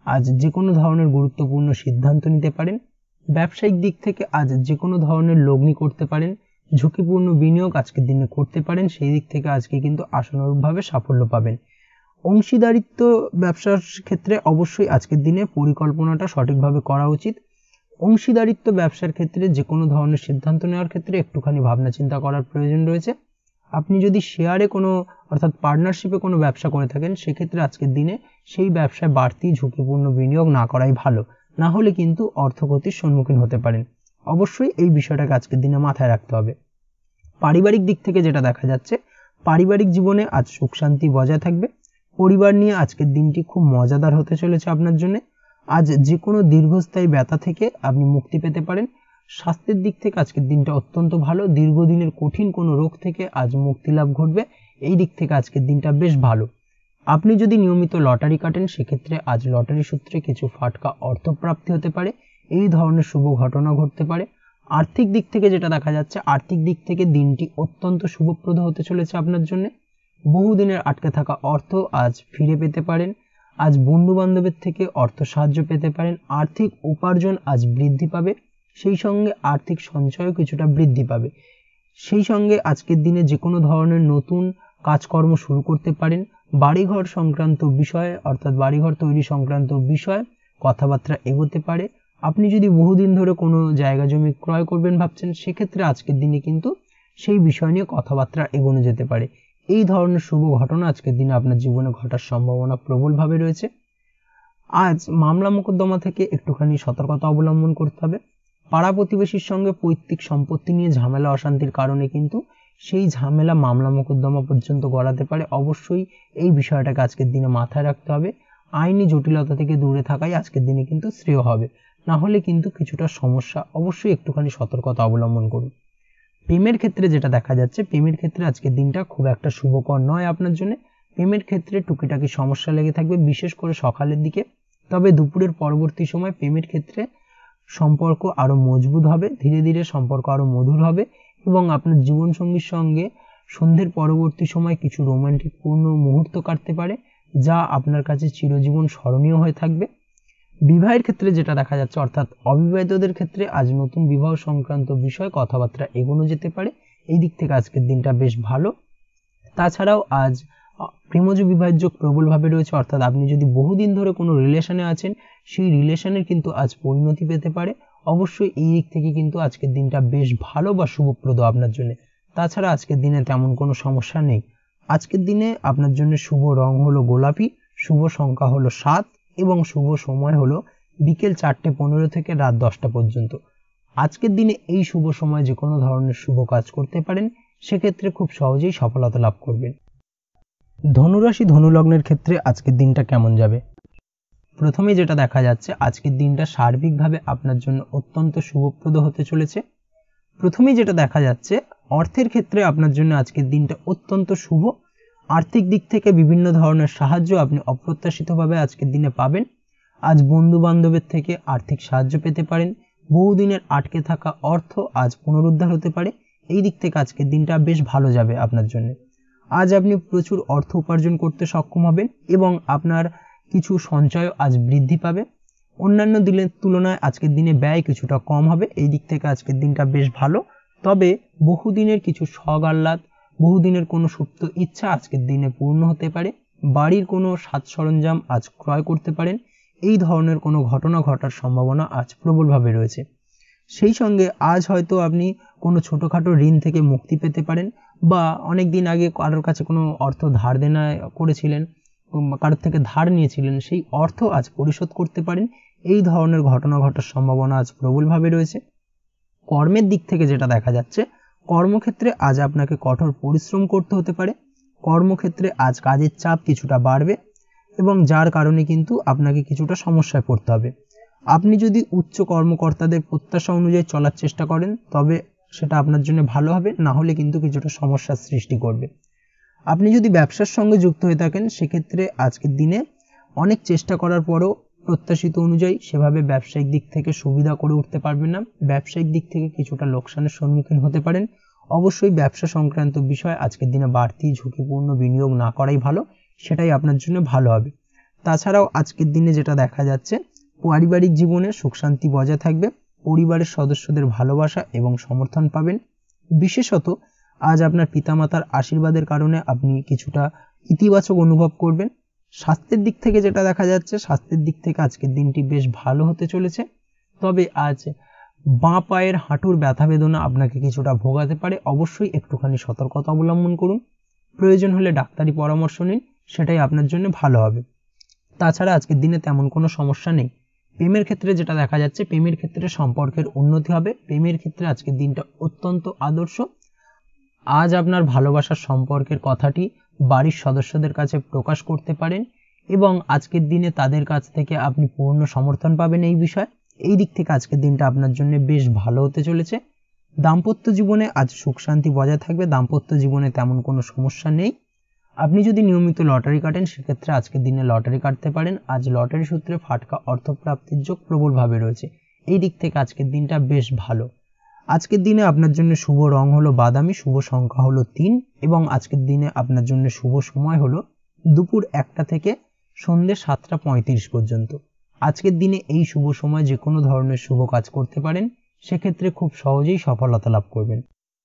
আজ যে কোনো ধরনের গুরুত্বপূর্ণ সিদ্ধান্ত নিতে পারেন। ব্যবসায়িক দিক থেকে আজ যে কোনো ধরনের লগ্নি করতে পারেন, ঝুঁকিপূর্ণ বিনিয়োগ আজকের দিনে করতে পারেন, সেই দিক থেকে আজকে কিন্তু আশানুরূপভাবে সাফল্য পাবেন। অংশীদারিত্ব ব্যবসার ক্ষেত্রে অবশ্যই আজকের দিনে পরিকল্পনাটা সঠিকভাবে করা উচিত। অংশীদারিত্ব ব্যবসার ক্ষেত্রে যে কোনো ধরনের সিদ্ধান্ত নেওয়ার ক্ষেত্রে একটুখানি ভাবনা চিন্তা করার প্রয়োজন রয়েছে। আপনি যদি শেয়ারে কোনো অর্থাৎ পার্টনারশিপে কোনো ব্যবসা করে থাকেন, সেক্ষেত্রে আজকের দিনে সেই ব্যবসায় বাড়তি ঝুঁকিপূর্ণ বিনিয়োগ না করাই ভালো, না হলে কিন্তু অর্থক্ষতির সম্মুখীন হতে পারেন। অবশ্যই এই বিষয়টাকে আজকের দিনে মাথায় রাখতে হবে। পারিবারিক দিক থেকে যেটা দেখা যাচ্ছে, পারিবারিক জীবনে আজ সুখ শান্তি বজায় থাকবে। পরিবার নিয়ে আজকের দিনটি খুব মজাদার হতে চলেছে আপনার জন্য। আজ যে কোনো দীর্ঘস্থায়ী ব্যথা থেকে আপনি মুক্তি পেতে পারেন। স্বাস্থ্যের দিক থেকে আজকের দিনটা অত্যন্ত ভালো। দীর্ঘদিনের কঠিন কোনো রোগ থেকে আজ মুক্তি লাভ ঘটবে, এই দিক থেকে আজকের দিনটা বেশ ভালো। আপনি যদি নিয়মিত লটারি কাটেন, সেক্ষেত্রে আজ লটারি সূত্রে কিছু ফাটকা অর্থপ্রাপ্তি হতে পারে, এই ধরনের শুভ ঘটনা ঘটতে পারে। আর্থিক দিক থেকে যেটা দেখা যাচ্ছে, আর্থিক দিক থেকে দিনটি অত্যন্ত শুভপ্রদ হতে চলেছে আপনার জন্য। বহুদিনের আটকে থাকা অর্থ আজ ফিরে পেতে পারেন। আজ বন্ধু বান্ধবের থেকে অর্থ সাহায্য পেতে পারেন। আর্থিক উপার্জন আজ বৃদ্ধি পাবে, সেই সঙ্গে আর্থিক সঞ্চয়ও কিছুটা বৃদ্ধি পাবে। সেই সঙ্গে আজকের দিনে যে কোনো ধরনের নতুন কাজকর্ম শুরু করতে পারেন। বাড়িঘর সংক্রান্ত বিষয়ে অর্থাৎ বাড়িঘর তৈরি সংক্রান্ত বিষয়ে কথাবার্তা এগোতে পারে। আপনি যদি বহুদিন ধরে কোনো জায়গা জমি ক্রয় করবেন ভাবছেন, সেক্ষেত্রে আজকের দিনে কিন্তু সেই বিষয় নিয়ে কথাবার্তা এগোনো যেতে পারে। এই ধরনের শুভ ঘটনা আজকের দিনে আপনার জীবনে ঘটার সম্ভাবনা প্রবলভাবে রয়েছে। আজ মামলা মোকদ্দমা থেকে একটুখানি সতর্কতা অবলম্বন করতে হবে। পাড়া প্রতিবেশীর সঙ্গে পৈতৃক সম্পত্তি নিয়ে ঝামেলা অশান্তির কারণে কিন্তু সেই ঝামেলা মামলা মোকদ্দমা পর্যন্ত গড়াতে পারে। অবশ্যই এই বিষয়টাকে আজকের দিনে মাথায় রাখতে হবে। আইনি জটিলতা থেকে দূরে থাকাই আজকের দিনে কিন্তু শ্রেয় হবে, না হলে কিন্তু কিছুটা সমস্যা। অবশ্যই একটুখানি সতর্কতা অবলম্বন করুন। প্রেমের ক্ষেত্রে যেটা দেখা যাচ্ছে, প্রেমের ক্ষেত্রে আজকের দিনটা খুব একটা শুভকর নয় আপনার জন্য। প্রেমের ক্ষেত্রে টুকিটাকি সমস্যা লেগে থাকবে, বিশেষ করে সকালের দিকে। তবে দুপুরের পরবর্তী সময় প্রেমের ক্ষেত্রে সম্পর্ক আরো মজবুত হবে, ধীরে ধীরে সম্পর্ক আরো মধুর হবে এবং আপনার জীবনসঙ্গীর সঙ্গে সন্ধ্যের পরবর্তী সময় কিছু রোমান্টিক পূর্ণ মুহূর্ত কাটতে পারে, যা আপনার কাছে চিরজীবন স্মরণীয় হয়ে থাকবে। বিবাহের ক্ষেত্রে যেটা দেখা যাচ্ছে, অর্থাৎ অবিবাহিতদের ক্ষেত্রে আজ নতুন বিবাহ সংক্রান্ত বিষয়ে কথাবার্তা এগোনো যেতে পারে, এই দিক থেকে আজকের দিনটা বেশ ভালো। তাছাড়াও আজ প্রেমজ বিবাহের যোগ প্রবলভাবে রয়েছে, অর্থাৎ আপনি যদি বহুদিন ধরে কোনো রিলেশনে আছেন, সেই রিলেশনের কিন্তু আজ পরিণতি পেতে পারে। অবশ্যই এই দিক থেকে কিন্তু আজকের দিনটা বেশ ভালো বা শুভপ্রদ আপনার জন্য। তাছাড়া আজকের দিনে তেমন কোনো সমস্যা নেই। আজকের দিনে আপনার জন্য শুভ রং হলো গোলাপি, শুভ সংখ্যা হলো সাত এবং শুভ সময় হলো বিকেল চারটে পনেরো থেকে রাত দশটা পর্যন্ত। আজকের দিনে এই শুভ সময় যে কোনো ধরনের শুভ কাজ করতে পারেন, সেক্ষেত্রে খুব সহজেই সফলতা লাভ করবেন। ধনুরাশি ধনুলগ্নের ক্ষেত্রে আজকের দিনটা কেমন যাবে? প্রথমে যেটা দেখা যাচ্ছে, আজকের দিনটা সার্বিকভাবে আপনার জন্য অত্যন্ত শুভপ্রদ হতে চলেছে। প্রথমেই যেটা দেখা যাচ্ছে, অর্থের ক্ষেত্রে আপনার জন্য আজকের দিনটা অত্যন্ত শুভ। আর্থিক দিক থেকে বিভিন্ন ধরনের সাহায্য আপনি অপ্রত্যাশিতভাবে আজকের দিনে পাবেন। আজ বন্ধু বান্ধবের থেকে আর্থিক সাহায্য পেতে পারেন। বহুদিনের আটকে থাকা অর্থ আজ পুনরুদ্ধার হতে পারে, এই দিক থেকে আজকের দিনটা বেশ ভালো যাবে আপনার জন্য। আজ আপনি প্রচুর অর্থ উপার্জন করতে সক্ষম হবেন এবং আপনার কিছু সঞ্চয় আজ বৃদ্ধি পাবে। অন্যান্য দিনের তুলনায় আজকের দিনে ব্যয় কিছুটা কম হবে, এই দিক থেকে আজকের দিনটা বেশ ভালো। তবে বহুদিনের কিছু শখ আহ্লাদ, বহুদিনের কোনো সুপ্ত ইচ্ছা আজকের দিনে পূর্ণ হতে পারে। বাড়ির কোনো সাজ সরঞ্জাম আজ ক্রয় করতে পারেন, এই ধরনের কোনো ঘটনা ঘটার সম্ভাবনা আজ প্রবলভাবে রয়েছে। সেই সঙ্গে আজ হয়তো আপনি কোনো ছোটোখাটো ঋণ থেকে মুক্তি পেতে পারেন, বা অনেক দিন আগে কারোর কাছে কোনো অর্থ ধার দেনা করেছিলেন, কারোর থেকে ধার নিয়েছিলেন, সেই অর্থ আজ পরিশোধ করতে পারেন। এই ধরনের ঘটনা ঘটার সম্ভাবনা আজ প্রবলভাবে রয়েছে। কর্মের দিক থেকে যেটা দেখা যাচ্ছে, কর্মক্ষেত্রে আজ আপনাকে কঠোর পরিশ্রম করতে হতে পারে। কর্মক্ষেত্রে আজ কাজের চাপ কিছুটা বাড়বে এবং যার কারণে কিন্তু আপনাকে কিছুটা সমস্যায় পড়তে হবে। আপনি যদি উচ্চ কর্মকর্তাদের প্রত্যাশা অনুযায়ী চলার চেষ্টা করেন, তবে সেটা আপনার জন্য ভালো হবে, না হলে কিন্তু কিছুটা সমস্যার সৃষ্টি করবে। আপনি যদি ব্যবসার সঙ্গে যুক্ত হয়ে থাকেন, সেক্ষেত্রে আজকের দিনে অনেক চেষ্টা করার পরও প্রত্যাশিত অনুযায়ী সেভাবে ব্যবসায়িক দিক থেকে সুবিধা করে উঠতে পারবেন না। ব্যবসায়িক দিক থেকে কিছুটা লোকসানের সম্মুখীন হতে পারেন। অবশ্যই ব্যবসা সংক্রান্ত বিষয় আজকের দিনে বাড়তি ঝুঁকিপূর্ণ বিনিয়োগ না করাই ভালো, সেটাই আপনার জন্য ভালো হবে। তাছাড়াও আজকের দিনে যেটা দেখা যাচ্ছে, পারিবারিক জীবনে সুখ শান্তি বজায় থাকবে, পরিবারের সদস্যদের ভালোবাসা এবং সমর্থন পাবেন। বিশেষত আজ আপনার পিতামাতার আশীর্বাদের কারণে আপনি কিছুটা ইতিবাচক অনুভব করবেন। স্বাস্থ্যের দিক থেকে যেটা দেখা যাচ্ছে, স্বাস্থ্যের দিক থেকে আজকের দিনটি বেশ ভালো হতে চলেছে। তবে আজ বাঁ পায়ের হাঁটুর ব্যথা বেদনা আপনাকে কিছুটা ভোগাতে পারে, অবশ্যই একটুখানি সতর্কতা অবলম্বন করুন। প্রয়োজন হলে ডাক্তারি পরামর্শ নিন, সেটাই আপনার জন্য ভালো হবে। তাছাড়া আজকের দিনে তেমন কোনো সমস্যা নেই। প্রেমের ক্ষেত্রে যেটা দেখা যাচ্ছে, প্রেমের ক্ষেত্রে সম্পর্কের উন্নতি হবে। প্রেমের ক্ষেত্রে আজকের দিনটা অত্যন্ত আদর্শ। আজ আপনার ভালোবাসার সম্পর্কের কথাটি বাড়ির সদস্যদের কাছে প্রকাশ করতে পারেন এবং আজকের দিনে তাদের কাছ থেকে আপনি পূর্ণ সমর্থন পাবেন এই বিষয়ে। এই দিক থেকে আজকের দিনটা আপনার জন্য বেশ ভালো হতে চলেছে। দাম্পত্য জীবনে আজ সুখ শান্তি বজায় থাকবে, দাম্পত্য জীবনে তেমন কোনো সমস্যা নেই। আপনি যদি নিয়মিত লটারি কাটেন সেক্ষেত্রে আজকের দিনে লটারি কাটতে পারেন। আজ লটারি সূত্রে ফাটকা অর্থপ্রাপ্তির যোগ প্রবলভাবে রয়েছে। এই দিক থেকে আজকের দিনটা বেশ ভালো। আজকের দিনে আপনার জন্য শুভ রং হলো বাদামি, শুভ সংখ্যা হলো তিন এবং আজকের দিনে আপনার জন্য শুভ সময় হলো দুপুর একটা থেকে সন্ধ্যে সাতটা পঁয়ত্রিশ পর্যন্ত। আজকের দিনে এই শুভ সময় যে কোনো ধরনের শুভ কাজ করতে পারেন, সেক্ষেত্রে খুব সহজেই সফলতা লাভ করবেন।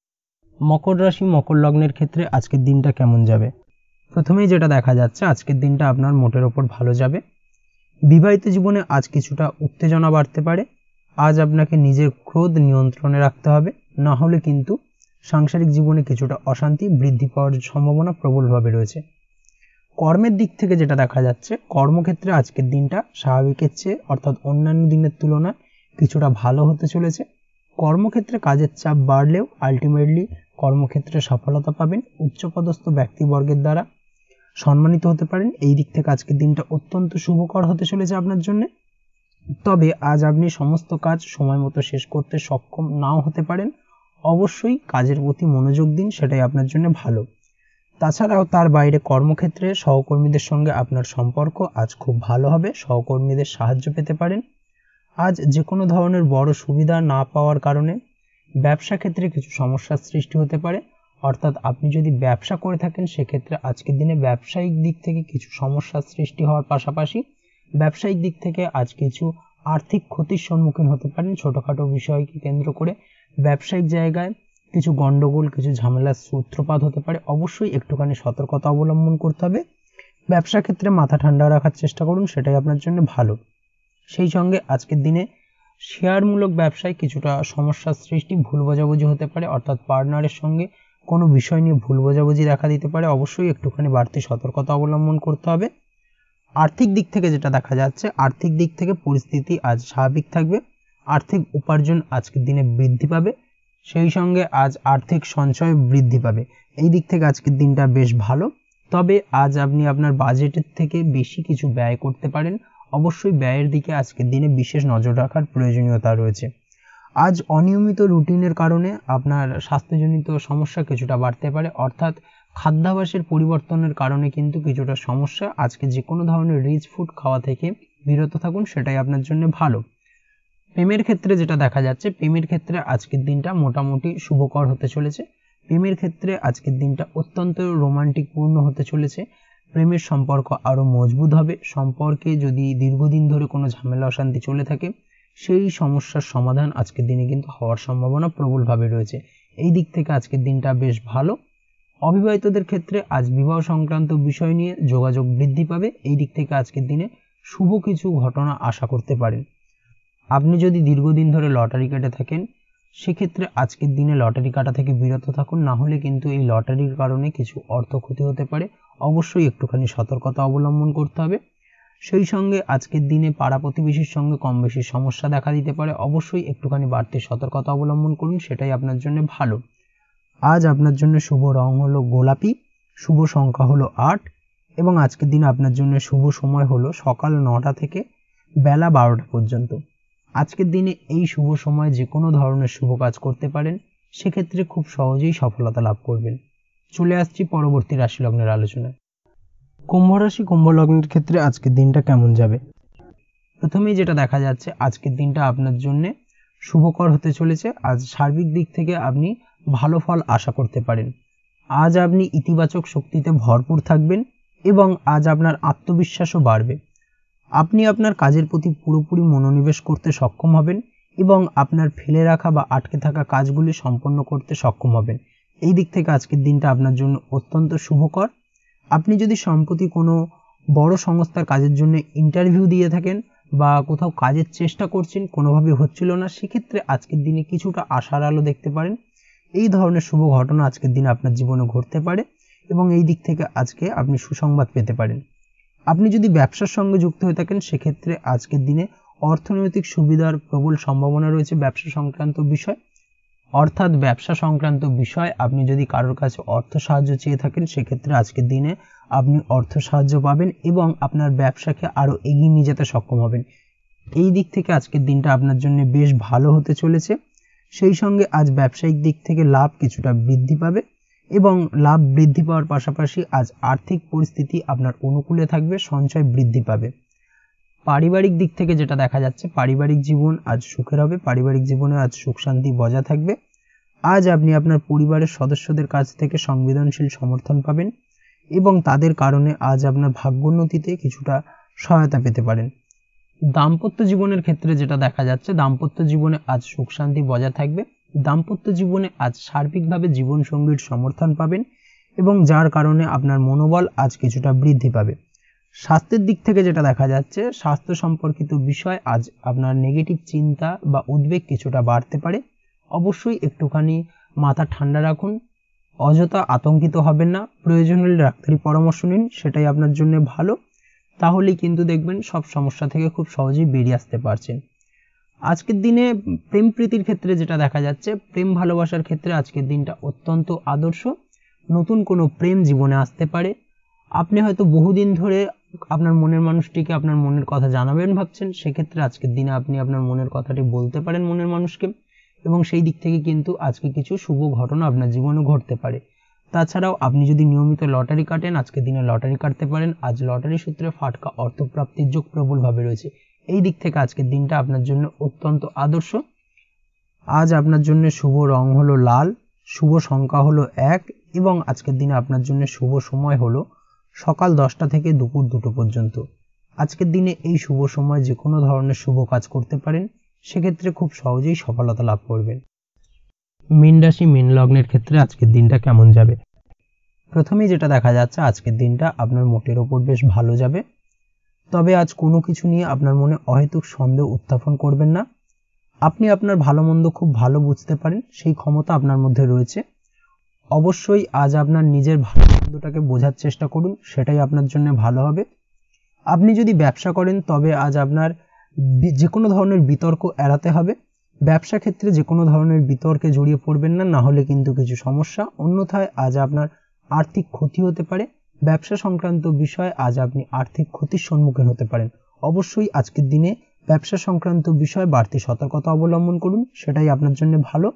মকর রাশি মকর লগ্নের ক্ষেত্রে আজকের দিনটা কেমন যাবে? প্রথমেই যেটা দেখা যাচ্ছে, আজকের দিনটা আপনার মোটের ওপর ভালো যাবে। বিবাহিত জীবনে আজ কিছুটা উত্তেজনা বাড়তে পারে। আজ আপনাকে নিজের ক্রোধ নিয়ন্ত্রণে রাখতে হবে, না হলে কিন্তু সাংসারিক জীবনে কিছুটা অশান্তি বৃদ্ধি পাওয়ার সম্ভাবনা প্রবলভাবে রয়েছে। কর্মের দিক থেকে যেটা দেখা যাচ্ছে, কর্মক্ষেত্রে আজকের দিনটা স্বাভাবিকের চেয়ে অর্থাৎ অন্যান্য দিনের তুলনায় কিছুটা ভালো হতে চলেছে। কর্মক্ষেত্রে কাজের চাপ বাড়লেও আলটিমেটলি কর্মক্ষেত্রে সফলতা পাবেন। উচ্চপদস্থ ব্যক্তিবর্গের দ্বারা সম্মানিত হতে পারেন। এই দিক থেকে আজকের দিনটা অত্যন্ত শুভকর হতে চলেছে আপনার জন্য। তবে আজ আপনি সমস্ত কাজ সময় মতো শেষ করতে সক্ষম নাও হতে পারেন। অবশ্যই কাজের প্রতি মনোযোগ দিন, সেটাই আপনার জন্য ভালো। তাছাড়াও তার বাইরে কর্মক্ষেত্রে সহকর্মীদের সঙ্গে আপনার সম্পর্ক আজ খুব ভালো হবে, সহকর্মীদের সাহায্য পেতে পারেন। আজ যে কোনো ধরনের বড় সুবিধা না পাওয়ার কারণে ব্যবসা ক্ষেত্রে কিছু সমস্যার সৃষ্টি হতে পারে। অর্থাৎ আপনি যদি ব্যবসা করে থাকেন সেক্ষেত্রে আজকের দিনে ব্যবসায়িক দিক থেকে কিছু সমস্যার সৃষ্টি হওয়ার পাশাপাশি ব্যবসায়িক দিক থেকে আজ কিছু আর্থিক ক্ষতির সম্মুখীন হতে পারেন। ছোটখাটো বিষয়কে কেন্দ্র করে ব্যবসায়িক জায়গায় কিছু গন্ডগোল, কিছু ঝামেলার সূত্রপাত হতে পারে। অবশ্যই একটুখানি সতর্কতা অবলম্বন করতে হবে। ব্যবসা ক্ষেত্রে মাথা ঠান্ডা রাখার চেষ্টা করুন, সেটাই আপনার জন্য ভালো। সেই সঙ্গে আজকের দিনে শেয়ারমূলক ব্যবসায় কিছুটা সমস্যার সৃষ্টি, ভুল বোঝাবুঝি হতে পারে। অর্থাৎ পার্টনারের সঙ্গে কোনো বিষয় নিয়ে ভুল বোঝাবুঝি দেখা দিতে পারে। অবশ্যই একটুখানি বাড়তি সতর্কতা অবলম্বন করতে হবে। আর্থিক দিক থেকে যেটা দেখা যাচ্ছে, আর্থিক দিক থেকে পরিস্থিতি আজ স্বাভাবিক থাকবে। আর্থিক উপার্জন আজকের দিনে বৃদ্ধি পাবে, সেই সঙ্গে আজ আর্থিক সঞ্চয় বৃদ্ধি পাবে। এই দিক থেকে আজকের দিনটা বেশ ভালো। তবে আজ আপনি আপনার বাজেটের থেকে বেশি কিছু ব্যয় করতে পারেন। অবশ্যই ব্যয়ের দিকে আজকের দিনে বিশেষ নজর রাখার প্রয়োজনীয়তা রয়েছে। আজ অনিয়মিত রুটিনের কারণে আপনার স্বাস্থ্যজনিত সমস্যা কিছুটা বাড়তে পারে। অর্থাৎ খাদ্যাভ্যাসের পরিবর্তনের কারণে কিন্তু কিছুটা সমস্যা। আজকে যে কোনো ধরনের রিচ ফুড খাওয়া থেকে বিরত থাকুন, সেটাই আপনার জন্য ভালো। প্রেমের ক্ষেত্রে যেটা দেখা যাচ্ছে, প্রেমের ক্ষেত্রে আজকের দিনটা মোটামুটি শুভকর হতে চলেছে। প্রেমের ক্ষেত্রে আজকের দিনটা অত্যন্ত রোমান্টিক পূর্ণ হতে চলেছে। প্রেমের সম্পর্ক আরো মজবুত হবে। সম্পর্কে যদি দীর্ঘদিন ধরে কোনো ঝামেলা অশান্তি চলে থাকে, সেই সমস্যার সমাধান আজকের দিনে কিন্তু হওয়ার সম্ভাবনা প্রবলভাবে রয়েছে। এই দিক থেকে আজকের দিনটা বেশ ভালো। অবিবাহিতদের ক্ষেত্রে আজ বিবাহ সংক্রান্ত বিষয় নিয়ে যোগাযোগ বৃদ্ধি পাবে। এই দিক থেকে আজকের দিনে শুভ কিছু ঘটনা আশা করতে পারেন। আপনি যদি দীর্ঘদিন ধরে লটারি কেটে থাকেন, সেক্ষেত্রে আজকের দিনে লটারি কাটা থেকে বিরত থাকুন, না হলে কিন্তু এই লটারির কারণে কিছু অর্থ ক্ষতি হতে পারে। অবশ্যই একটুখানি সতর্কতা অবলম্বন করতে হবে। সেই সঙ্গে আজকের দিনে পাড়া প্রতিবেশীর সঙ্গে কম বেশি সমস্যা দেখা দিতে পারে। অবশ্যই একটুখানি বাড়তি সতর্কতা অবলম্বন করুন, সেটাই আপনার জন্য ভালো। আজ আপনার জন্য শুভ রং হলো গোলাপি, শুভ সংখ্যা হলো আট এবং আজকের দিনে আপনার জন্য শুভ সময় হলো সকাল নটা থেকে বেলা বারোটা পর্যন্ত। আজকের দিনে এই শুভ সময় যে কোনো ধরনের শুভ কাজ করতে পারেন, সেক্ষেত্রে খুব সহজেই সফলতা লাভ করবেন। চলে আসছি পরবর্তী রাশি লগ্নের আলোচনায়। কুম্ভ রাশি কুম্ভ লগ্নের ক্ষেত্রে আজকের দিনটা কেমন যাবে? প্রথমেই যেটা দেখা যাচ্ছে, আজকের দিনটা আপনার জন্য শুভকর হতে চলেছে। আজ সার্বিক দিক থেকে আপনি ভালো ফল আশা করতে পারেন। আজ আপনি ইতিবাচক শক্তিতে ভরপুর থাকবেন এবং আজ আপনার আত্মবিশ্বাসও বাড়বে। আপনি আপনার কাজের প্রতি পুরোপুরি মনোনিবেশ করতে সক্ষম হবেন এবং আপনার ফেলে রাখা বা আটকে থাকা কাজগুলি সম্পন্ন করতে সক্ষম হবেন। এই দিক থেকে আজকের দিনটা আপনার জন্য অত্যন্ত শুভকর। আপনি যদি সম্প্রতি কোনো বড় সংস্থার কাজের জন্য ইন্টারভিউ দিয়ে থাকেন বা কোথাও কাজের চেষ্টা করছেন, কোনোভাবে হচ্ছিল না, সেক্ষেত্রে আজকের দিনে কিছুটা আশার আলো দেখতে পারেন। এই ধরনের শুভ ঘটনা আজকের দিনে আপনার জীবনে ঘটতে পারে এবং এই দিক থেকে আজকে আপনি সুসংবাদ পেতে পারেন। আপনি যদি ব্যবসার সঙ্গে যুক্ত হয়ে থাকেন, সেক্ষেত্রে আজকের দিনে অর্থনৈতিক সুবিধার প্রবল সম্ভাবনা রয়েছে। ব্যবসা সংক্রান্ত বিষয়, অর্থাৎ ব্যবসা সংক্রান্ত বিষয় আপনি যদি কারোর কাছে অর্থ সাহায্য চেয়ে থাকেন, সেক্ষেত্রে আজকের দিনে আপনি অর্থ সাহায্য পাবেন এবং আপনার ব্যবসাকে আরও এগিয়ে নিয়ে যেতে সক্ষম হবেন। এই দিক থেকে আজকের দিনটা আপনার জন্য বেশ ভালো হতে চলেছে। সেই সঙ্গে আজ ব্যবসায়িক দিক থেকে লাভ কিছুটা বৃদ্ধি পাবে এবং লাভ বৃদ্ধি পাওয়ার পাশাপাশি আজ আর্থিক পরিস্থিতি আপনার অনুকূলে থাকবে, সঞ্চয় বৃদ্ধি পাবে। পারিবারিক দিক থেকে যেটা দেখা যাচ্ছে, পারিবারিক জীবন আজ সুখের হবে। পারিবারিক জীবনে আজ সুখ শান্তি বজায় থাকবে। আজ আপনি আপনার পরিবারের সদস্যদের কাছ থেকে সংবেদনশীল সমর্থন পাবেন এবং তাদের কারণে আজ আপনার ভাগ্যোন্নতিতে কিছুটা সহায়তা পেতে পারেন। দাম্পত্য জীবনের ক্ষেত্রে যেটা দেখা যাচ্ছে, দাম্পত্য জীবনে আজ সুখ শান্তি বজায় থাকবে। দাম্পত্য জীবনে আজ সার্বিকভাবে জীবনসঙ্গীর সমর্থন পাবেন এবং যার কারণে আপনার মনোবল আজ কিছুটা বৃদ্ধি পাবে। স্বাস্থ্যের দিক থেকে যেটা দেখা যাচ্ছে, স্বাস্থ্য সম্পর্কিত বিষয় আজ আপনার নেগেটিভ চিন্তা বা উদ্বেগ কিছুটা বাড়তে পারে। অবশ্যই একটুখানি মাথা ঠান্ডা রাখুন, অযথা আতঙ্কিত হবেন না। প্রয়োজন হলে ডাক্তারি পরামর্শ নিন, সেটাই আপনার জন্য ভালো। তাহলেই কিন্তু দেখবেন সব সমস্যা থেকে খুব সহজেই বেরিয়ে আসতে পারছেন। আজকের দিনে প্রেম প্রীতির ক্ষেত্রে যেটা দেখা যাচ্ছে, প্রেম ভালোবাসার ক্ষেত্রে আজকের দিনটা অত্যন্ত আদর্শ। নতুন কোনো প্রেম জীবনে আসতে পারে। আপনি হয়তো বহুদিন ধরে আপনার মনের মানুষটিকে আপনার মনের কথা জানাবেন ভাবছেন, সেক্ষেত্রে আজকের দিনে আপনি আপনার মনের কথাটি বলতে পারেন মনের মানুষকে এবং সেই দিক থেকে কিন্তু আজকে কিছু শুভ ঘটনা আপনার জীবনে ঘটতে পারে। তাছাড়াও আপনি যদি নিয়মিত লটারি কাটেন, আজকের দিনে লটারি কাটতে পারেন। আজ লটারি সূত্রে ফাটকা অর্থপ্রাপ্তির যোগ প্রবলভাবে রয়েছে। এই দিক থেকে আজকের দিনটা আপনার জন্য অত্যন্ত আদর্শ। আজ আপনার জন্য শুভ রং হলো লাল, শুভ সংখ্যা হলো এক এবং আজকের দিনে আপনার জন্য শুভ সময় হলো সকাল দশটা থেকে দুপুর দুটো পর্যন্ত। আজকের দিনে এই শুভ সময় যে কোনো ধরনের শুভ কাজ করতে পারেন, সেক্ষেত্রে খুব সহজেই সফলতা লাভ করবেন। মীন রাশি মীন লগ্নের ক্ষেত্রে আজকের দিনটা কেমন যাবে? প্রথমেই যেটা দেখা যাচ্ছে, আজকের দিনটা আপনার মোটের ওপর বেশ ভালো যাবে। তবে আজ কোনো কিছু নিয়ে আপনার মনে অহেতুক সন্দেহ উত্থাপন করবেন না। আপনি আপনার ভালো মন্দ খুব ভালো বুঝতে পারেন, সেই ক্ষমতা আপনার মধ্যে রয়েছে। অবশ্যই আজ আপনার নিজের ভালো মন্দটাকে বোঝার চেষ্টা করুন, সেটাই আপনার জন্য ভালো হবে। আপনি যদি ব্যবসা করেন, তবে আজ আপনার যে কোনো ধরনের বিতর্ক এড়াতে হবে। ব্যবসা ক্ষেত্রে যে কোনো ধরনের বিতর্কে জড়িয়ে পড়বেন না, না হলে কিন্তু কিছু সমস্যা। অন্যথায় আজ আপনার আর্থিক ক্ষতি হতে পারে। ব্যবসা সংক্রান্ত বিষয়ে আজ আপনি আর্থিক ক্ষতির সম্মুখীন হতে পারেন। অবশ্যই আজকের দিনে ব্যবসা সংক্রান্ত বিষয়ে বাড়তি সতর্কতা অবলম্বন করুন, সেটাই আপনার জন্য ভালো।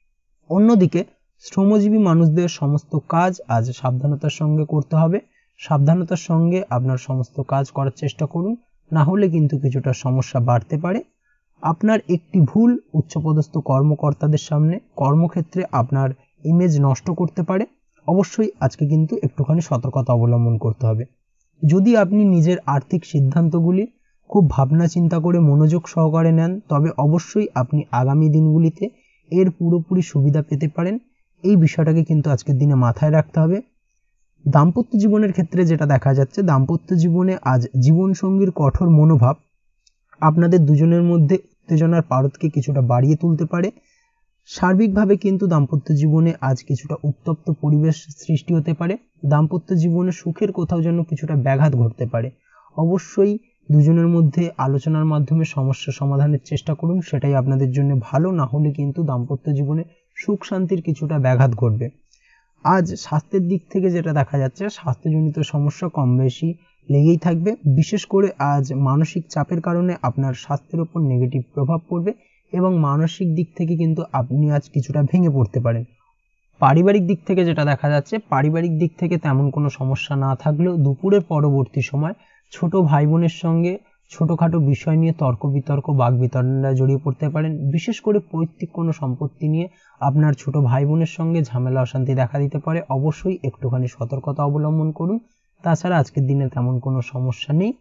অন্যদিকে শ্রমজীবী মানুষদের সমস্ত কাজ আজ সাবধানতার সঙ্গে করতে হবে। সাবধানতার সঙ্গে আপনার সমস্ত কাজ করার চেষ্টা করুন, না হলে কিন্তু কিছুটা সমস্যা বাড়তে পারে। আপনার একটি ভুল উচ্চপদস্থ কর্মকর্তাদের সামনে কর্মক্ষেত্রে আপনার ইমেজ নষ্ট করতে পারে। অবশ্যই আজকে কিন্তু একটুখানি সতর্কতা অবলম্বন করতে হবে। যদি আপনি নিজের আর্থিক সিদ্ধান্তগুলি খুব ভাবনা চিন্তা করে মনোযোগ সহকারে নেন, তবে অবশ্যই আপনি আগামী দিনগুলিতে এর পুরোপুরি সুবিধা পেতে পারেন। এই বিষয়টাকে কিন্তু আজকের দিনে মাথায় রাখতে হবে। দাম্পত্য জীবনের ক্ষেত্রে যেটা দেখা যাচ্ছে, দাম্পত্য জীবনে আজ জীবনসঙ্গীর কঠোর মনোভাব আপনাদের দুজনের মধ্যে উত্তেজনার পারদকে কিছুটা বাড়িয়ে তুলতে পারে। সার্বিকভাবে কিন্তু দাম্পত্য জীবনে আজ কিছুটা উত্তপ্ত পরিবেশ সৃষ্টি হতে পারে। দাম্পত্য জীবনে সুখের কোথাও যেন কিছুটা ব্যাঘাত ঘটতে পারে। অবশ্যই দুজনের মধ্যে আলোচনার মাধ্যমে সমস্যা সমাধানের চেষ্টা করুন, সেটাই আপনাদের জন্য ভালো। না হলে কিন্তু দাম্পত্য জীবনে সুখ শান্তির কিছুটা ব্যাঘাত ঘটবে। আজ স্বাস্থ্যের দিক থেকে যেটা দেখা যাচ্ছে, স্বাস্থ্যজনিত সমস্যা কম বেশি লেগেই থাকবে। বিশেষ করে আজ মানসিক চাপের কারণে আপনার স্বাস্থ্যের উপর নেগেটিভ প্রভাব পড়বে এবং মানসিক দিক থেকে কিন্তু আপনি আজ কিছুটা ভেঙে পড়তে পারেন। পারিবারিক দিক থেকে যেটা দেখা যাচ্ছে, পারিবারিক দিক থেকে তেমন কোনো সমস্যা না থাকলেও দুপুরের পরবর্তী সময় ছোট ভাই বোনের সঙ্গে ছোটখাটো বিষয় নিয়ে তর্ক বিতর্ক বাক বিতণ্ডায় জড়িয়ে পড়তে পারেন। বিশেষ করে পৈতৃক কোনো সম্পত্তি নিয়ে আপনার ছোট ভাই বোনের সঙ্গে ঝামেলা অশান্তি দেখা দিতে পারে। অবশ্যই একটুখানি সতর্কতা অবলম্বন করুন। তাছাড়া আজকের দিনে তেমন কোনো সমস্যা নেই।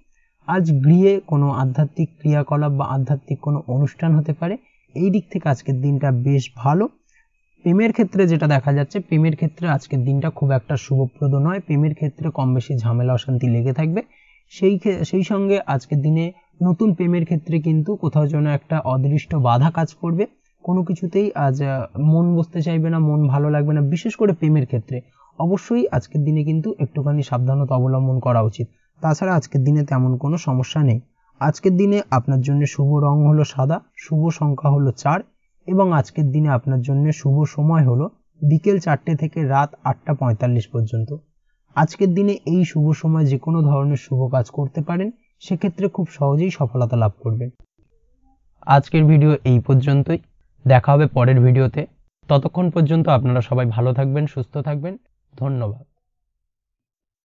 আজ গৃহে কোনো আধ্যাত্মিক ক্রিয়াকলাপ বা আধ্যাত্মিক কোনো অনুষ্ঠান হতে পারে, এই দিক থেকে আজকের দিনটা বেশ ভালো। প্রেমের ক্ষেত্রে যেটা দেখা যাচ্ছে, প্রেমের ক্ষেত্রে আজকের দিনটা খুব একটা শুভপ্রদ নয়, প্রেমের ক্ষেত্রে কম বেশি ঝামেলা অশান্তি লেগে থাকবে। সেই সেই সঙ্গে আজকের দিনে নতুন প্রেমের ক্ষেত্রে কিন্তু কোথাও যেন একটা অদৃষ্ট বাধা কাজ করবে, কোনো কিছুতেই আজ মন বসতে চাইবে না, মন ভালো লাগবে না, বিশেষ করে প্রেমের ক্ষেত্রে অবশ্যই আজকের দিনে কিন্তু একটুখানি সাবধানতা অবলম্বন করা উচিত। তাছাড়া আজকের দিনে তেমন কোনো সমস্যা নেই। আজকের দিনে আপনার জন্য শুভ রং হলো সাদা, শুভ সংখ্যা হলো চার এবং আজকের দিনে আপনার জন্য শুভ সময় হলো বিকেল চারটে থেকে রাত আটটা পঁয়তাল্লিশ পর্যন্ত। আজকের দিনে এই শুভ সময় যে কোনো ধরনের শুভ কাজ করতে পারেন, সেক্ষেত্রে খুব সহজেই সফলতা লাভ করবেন। আজকের ভিডিও এই পর্যন্তই, দেখা হবে পরের ভিডিওতে। ততক্ষণ পর্যন্ত আপনারা সবাই ভালো থাকবেন, সুস্থ থাকবেন। ধন্যবাদ।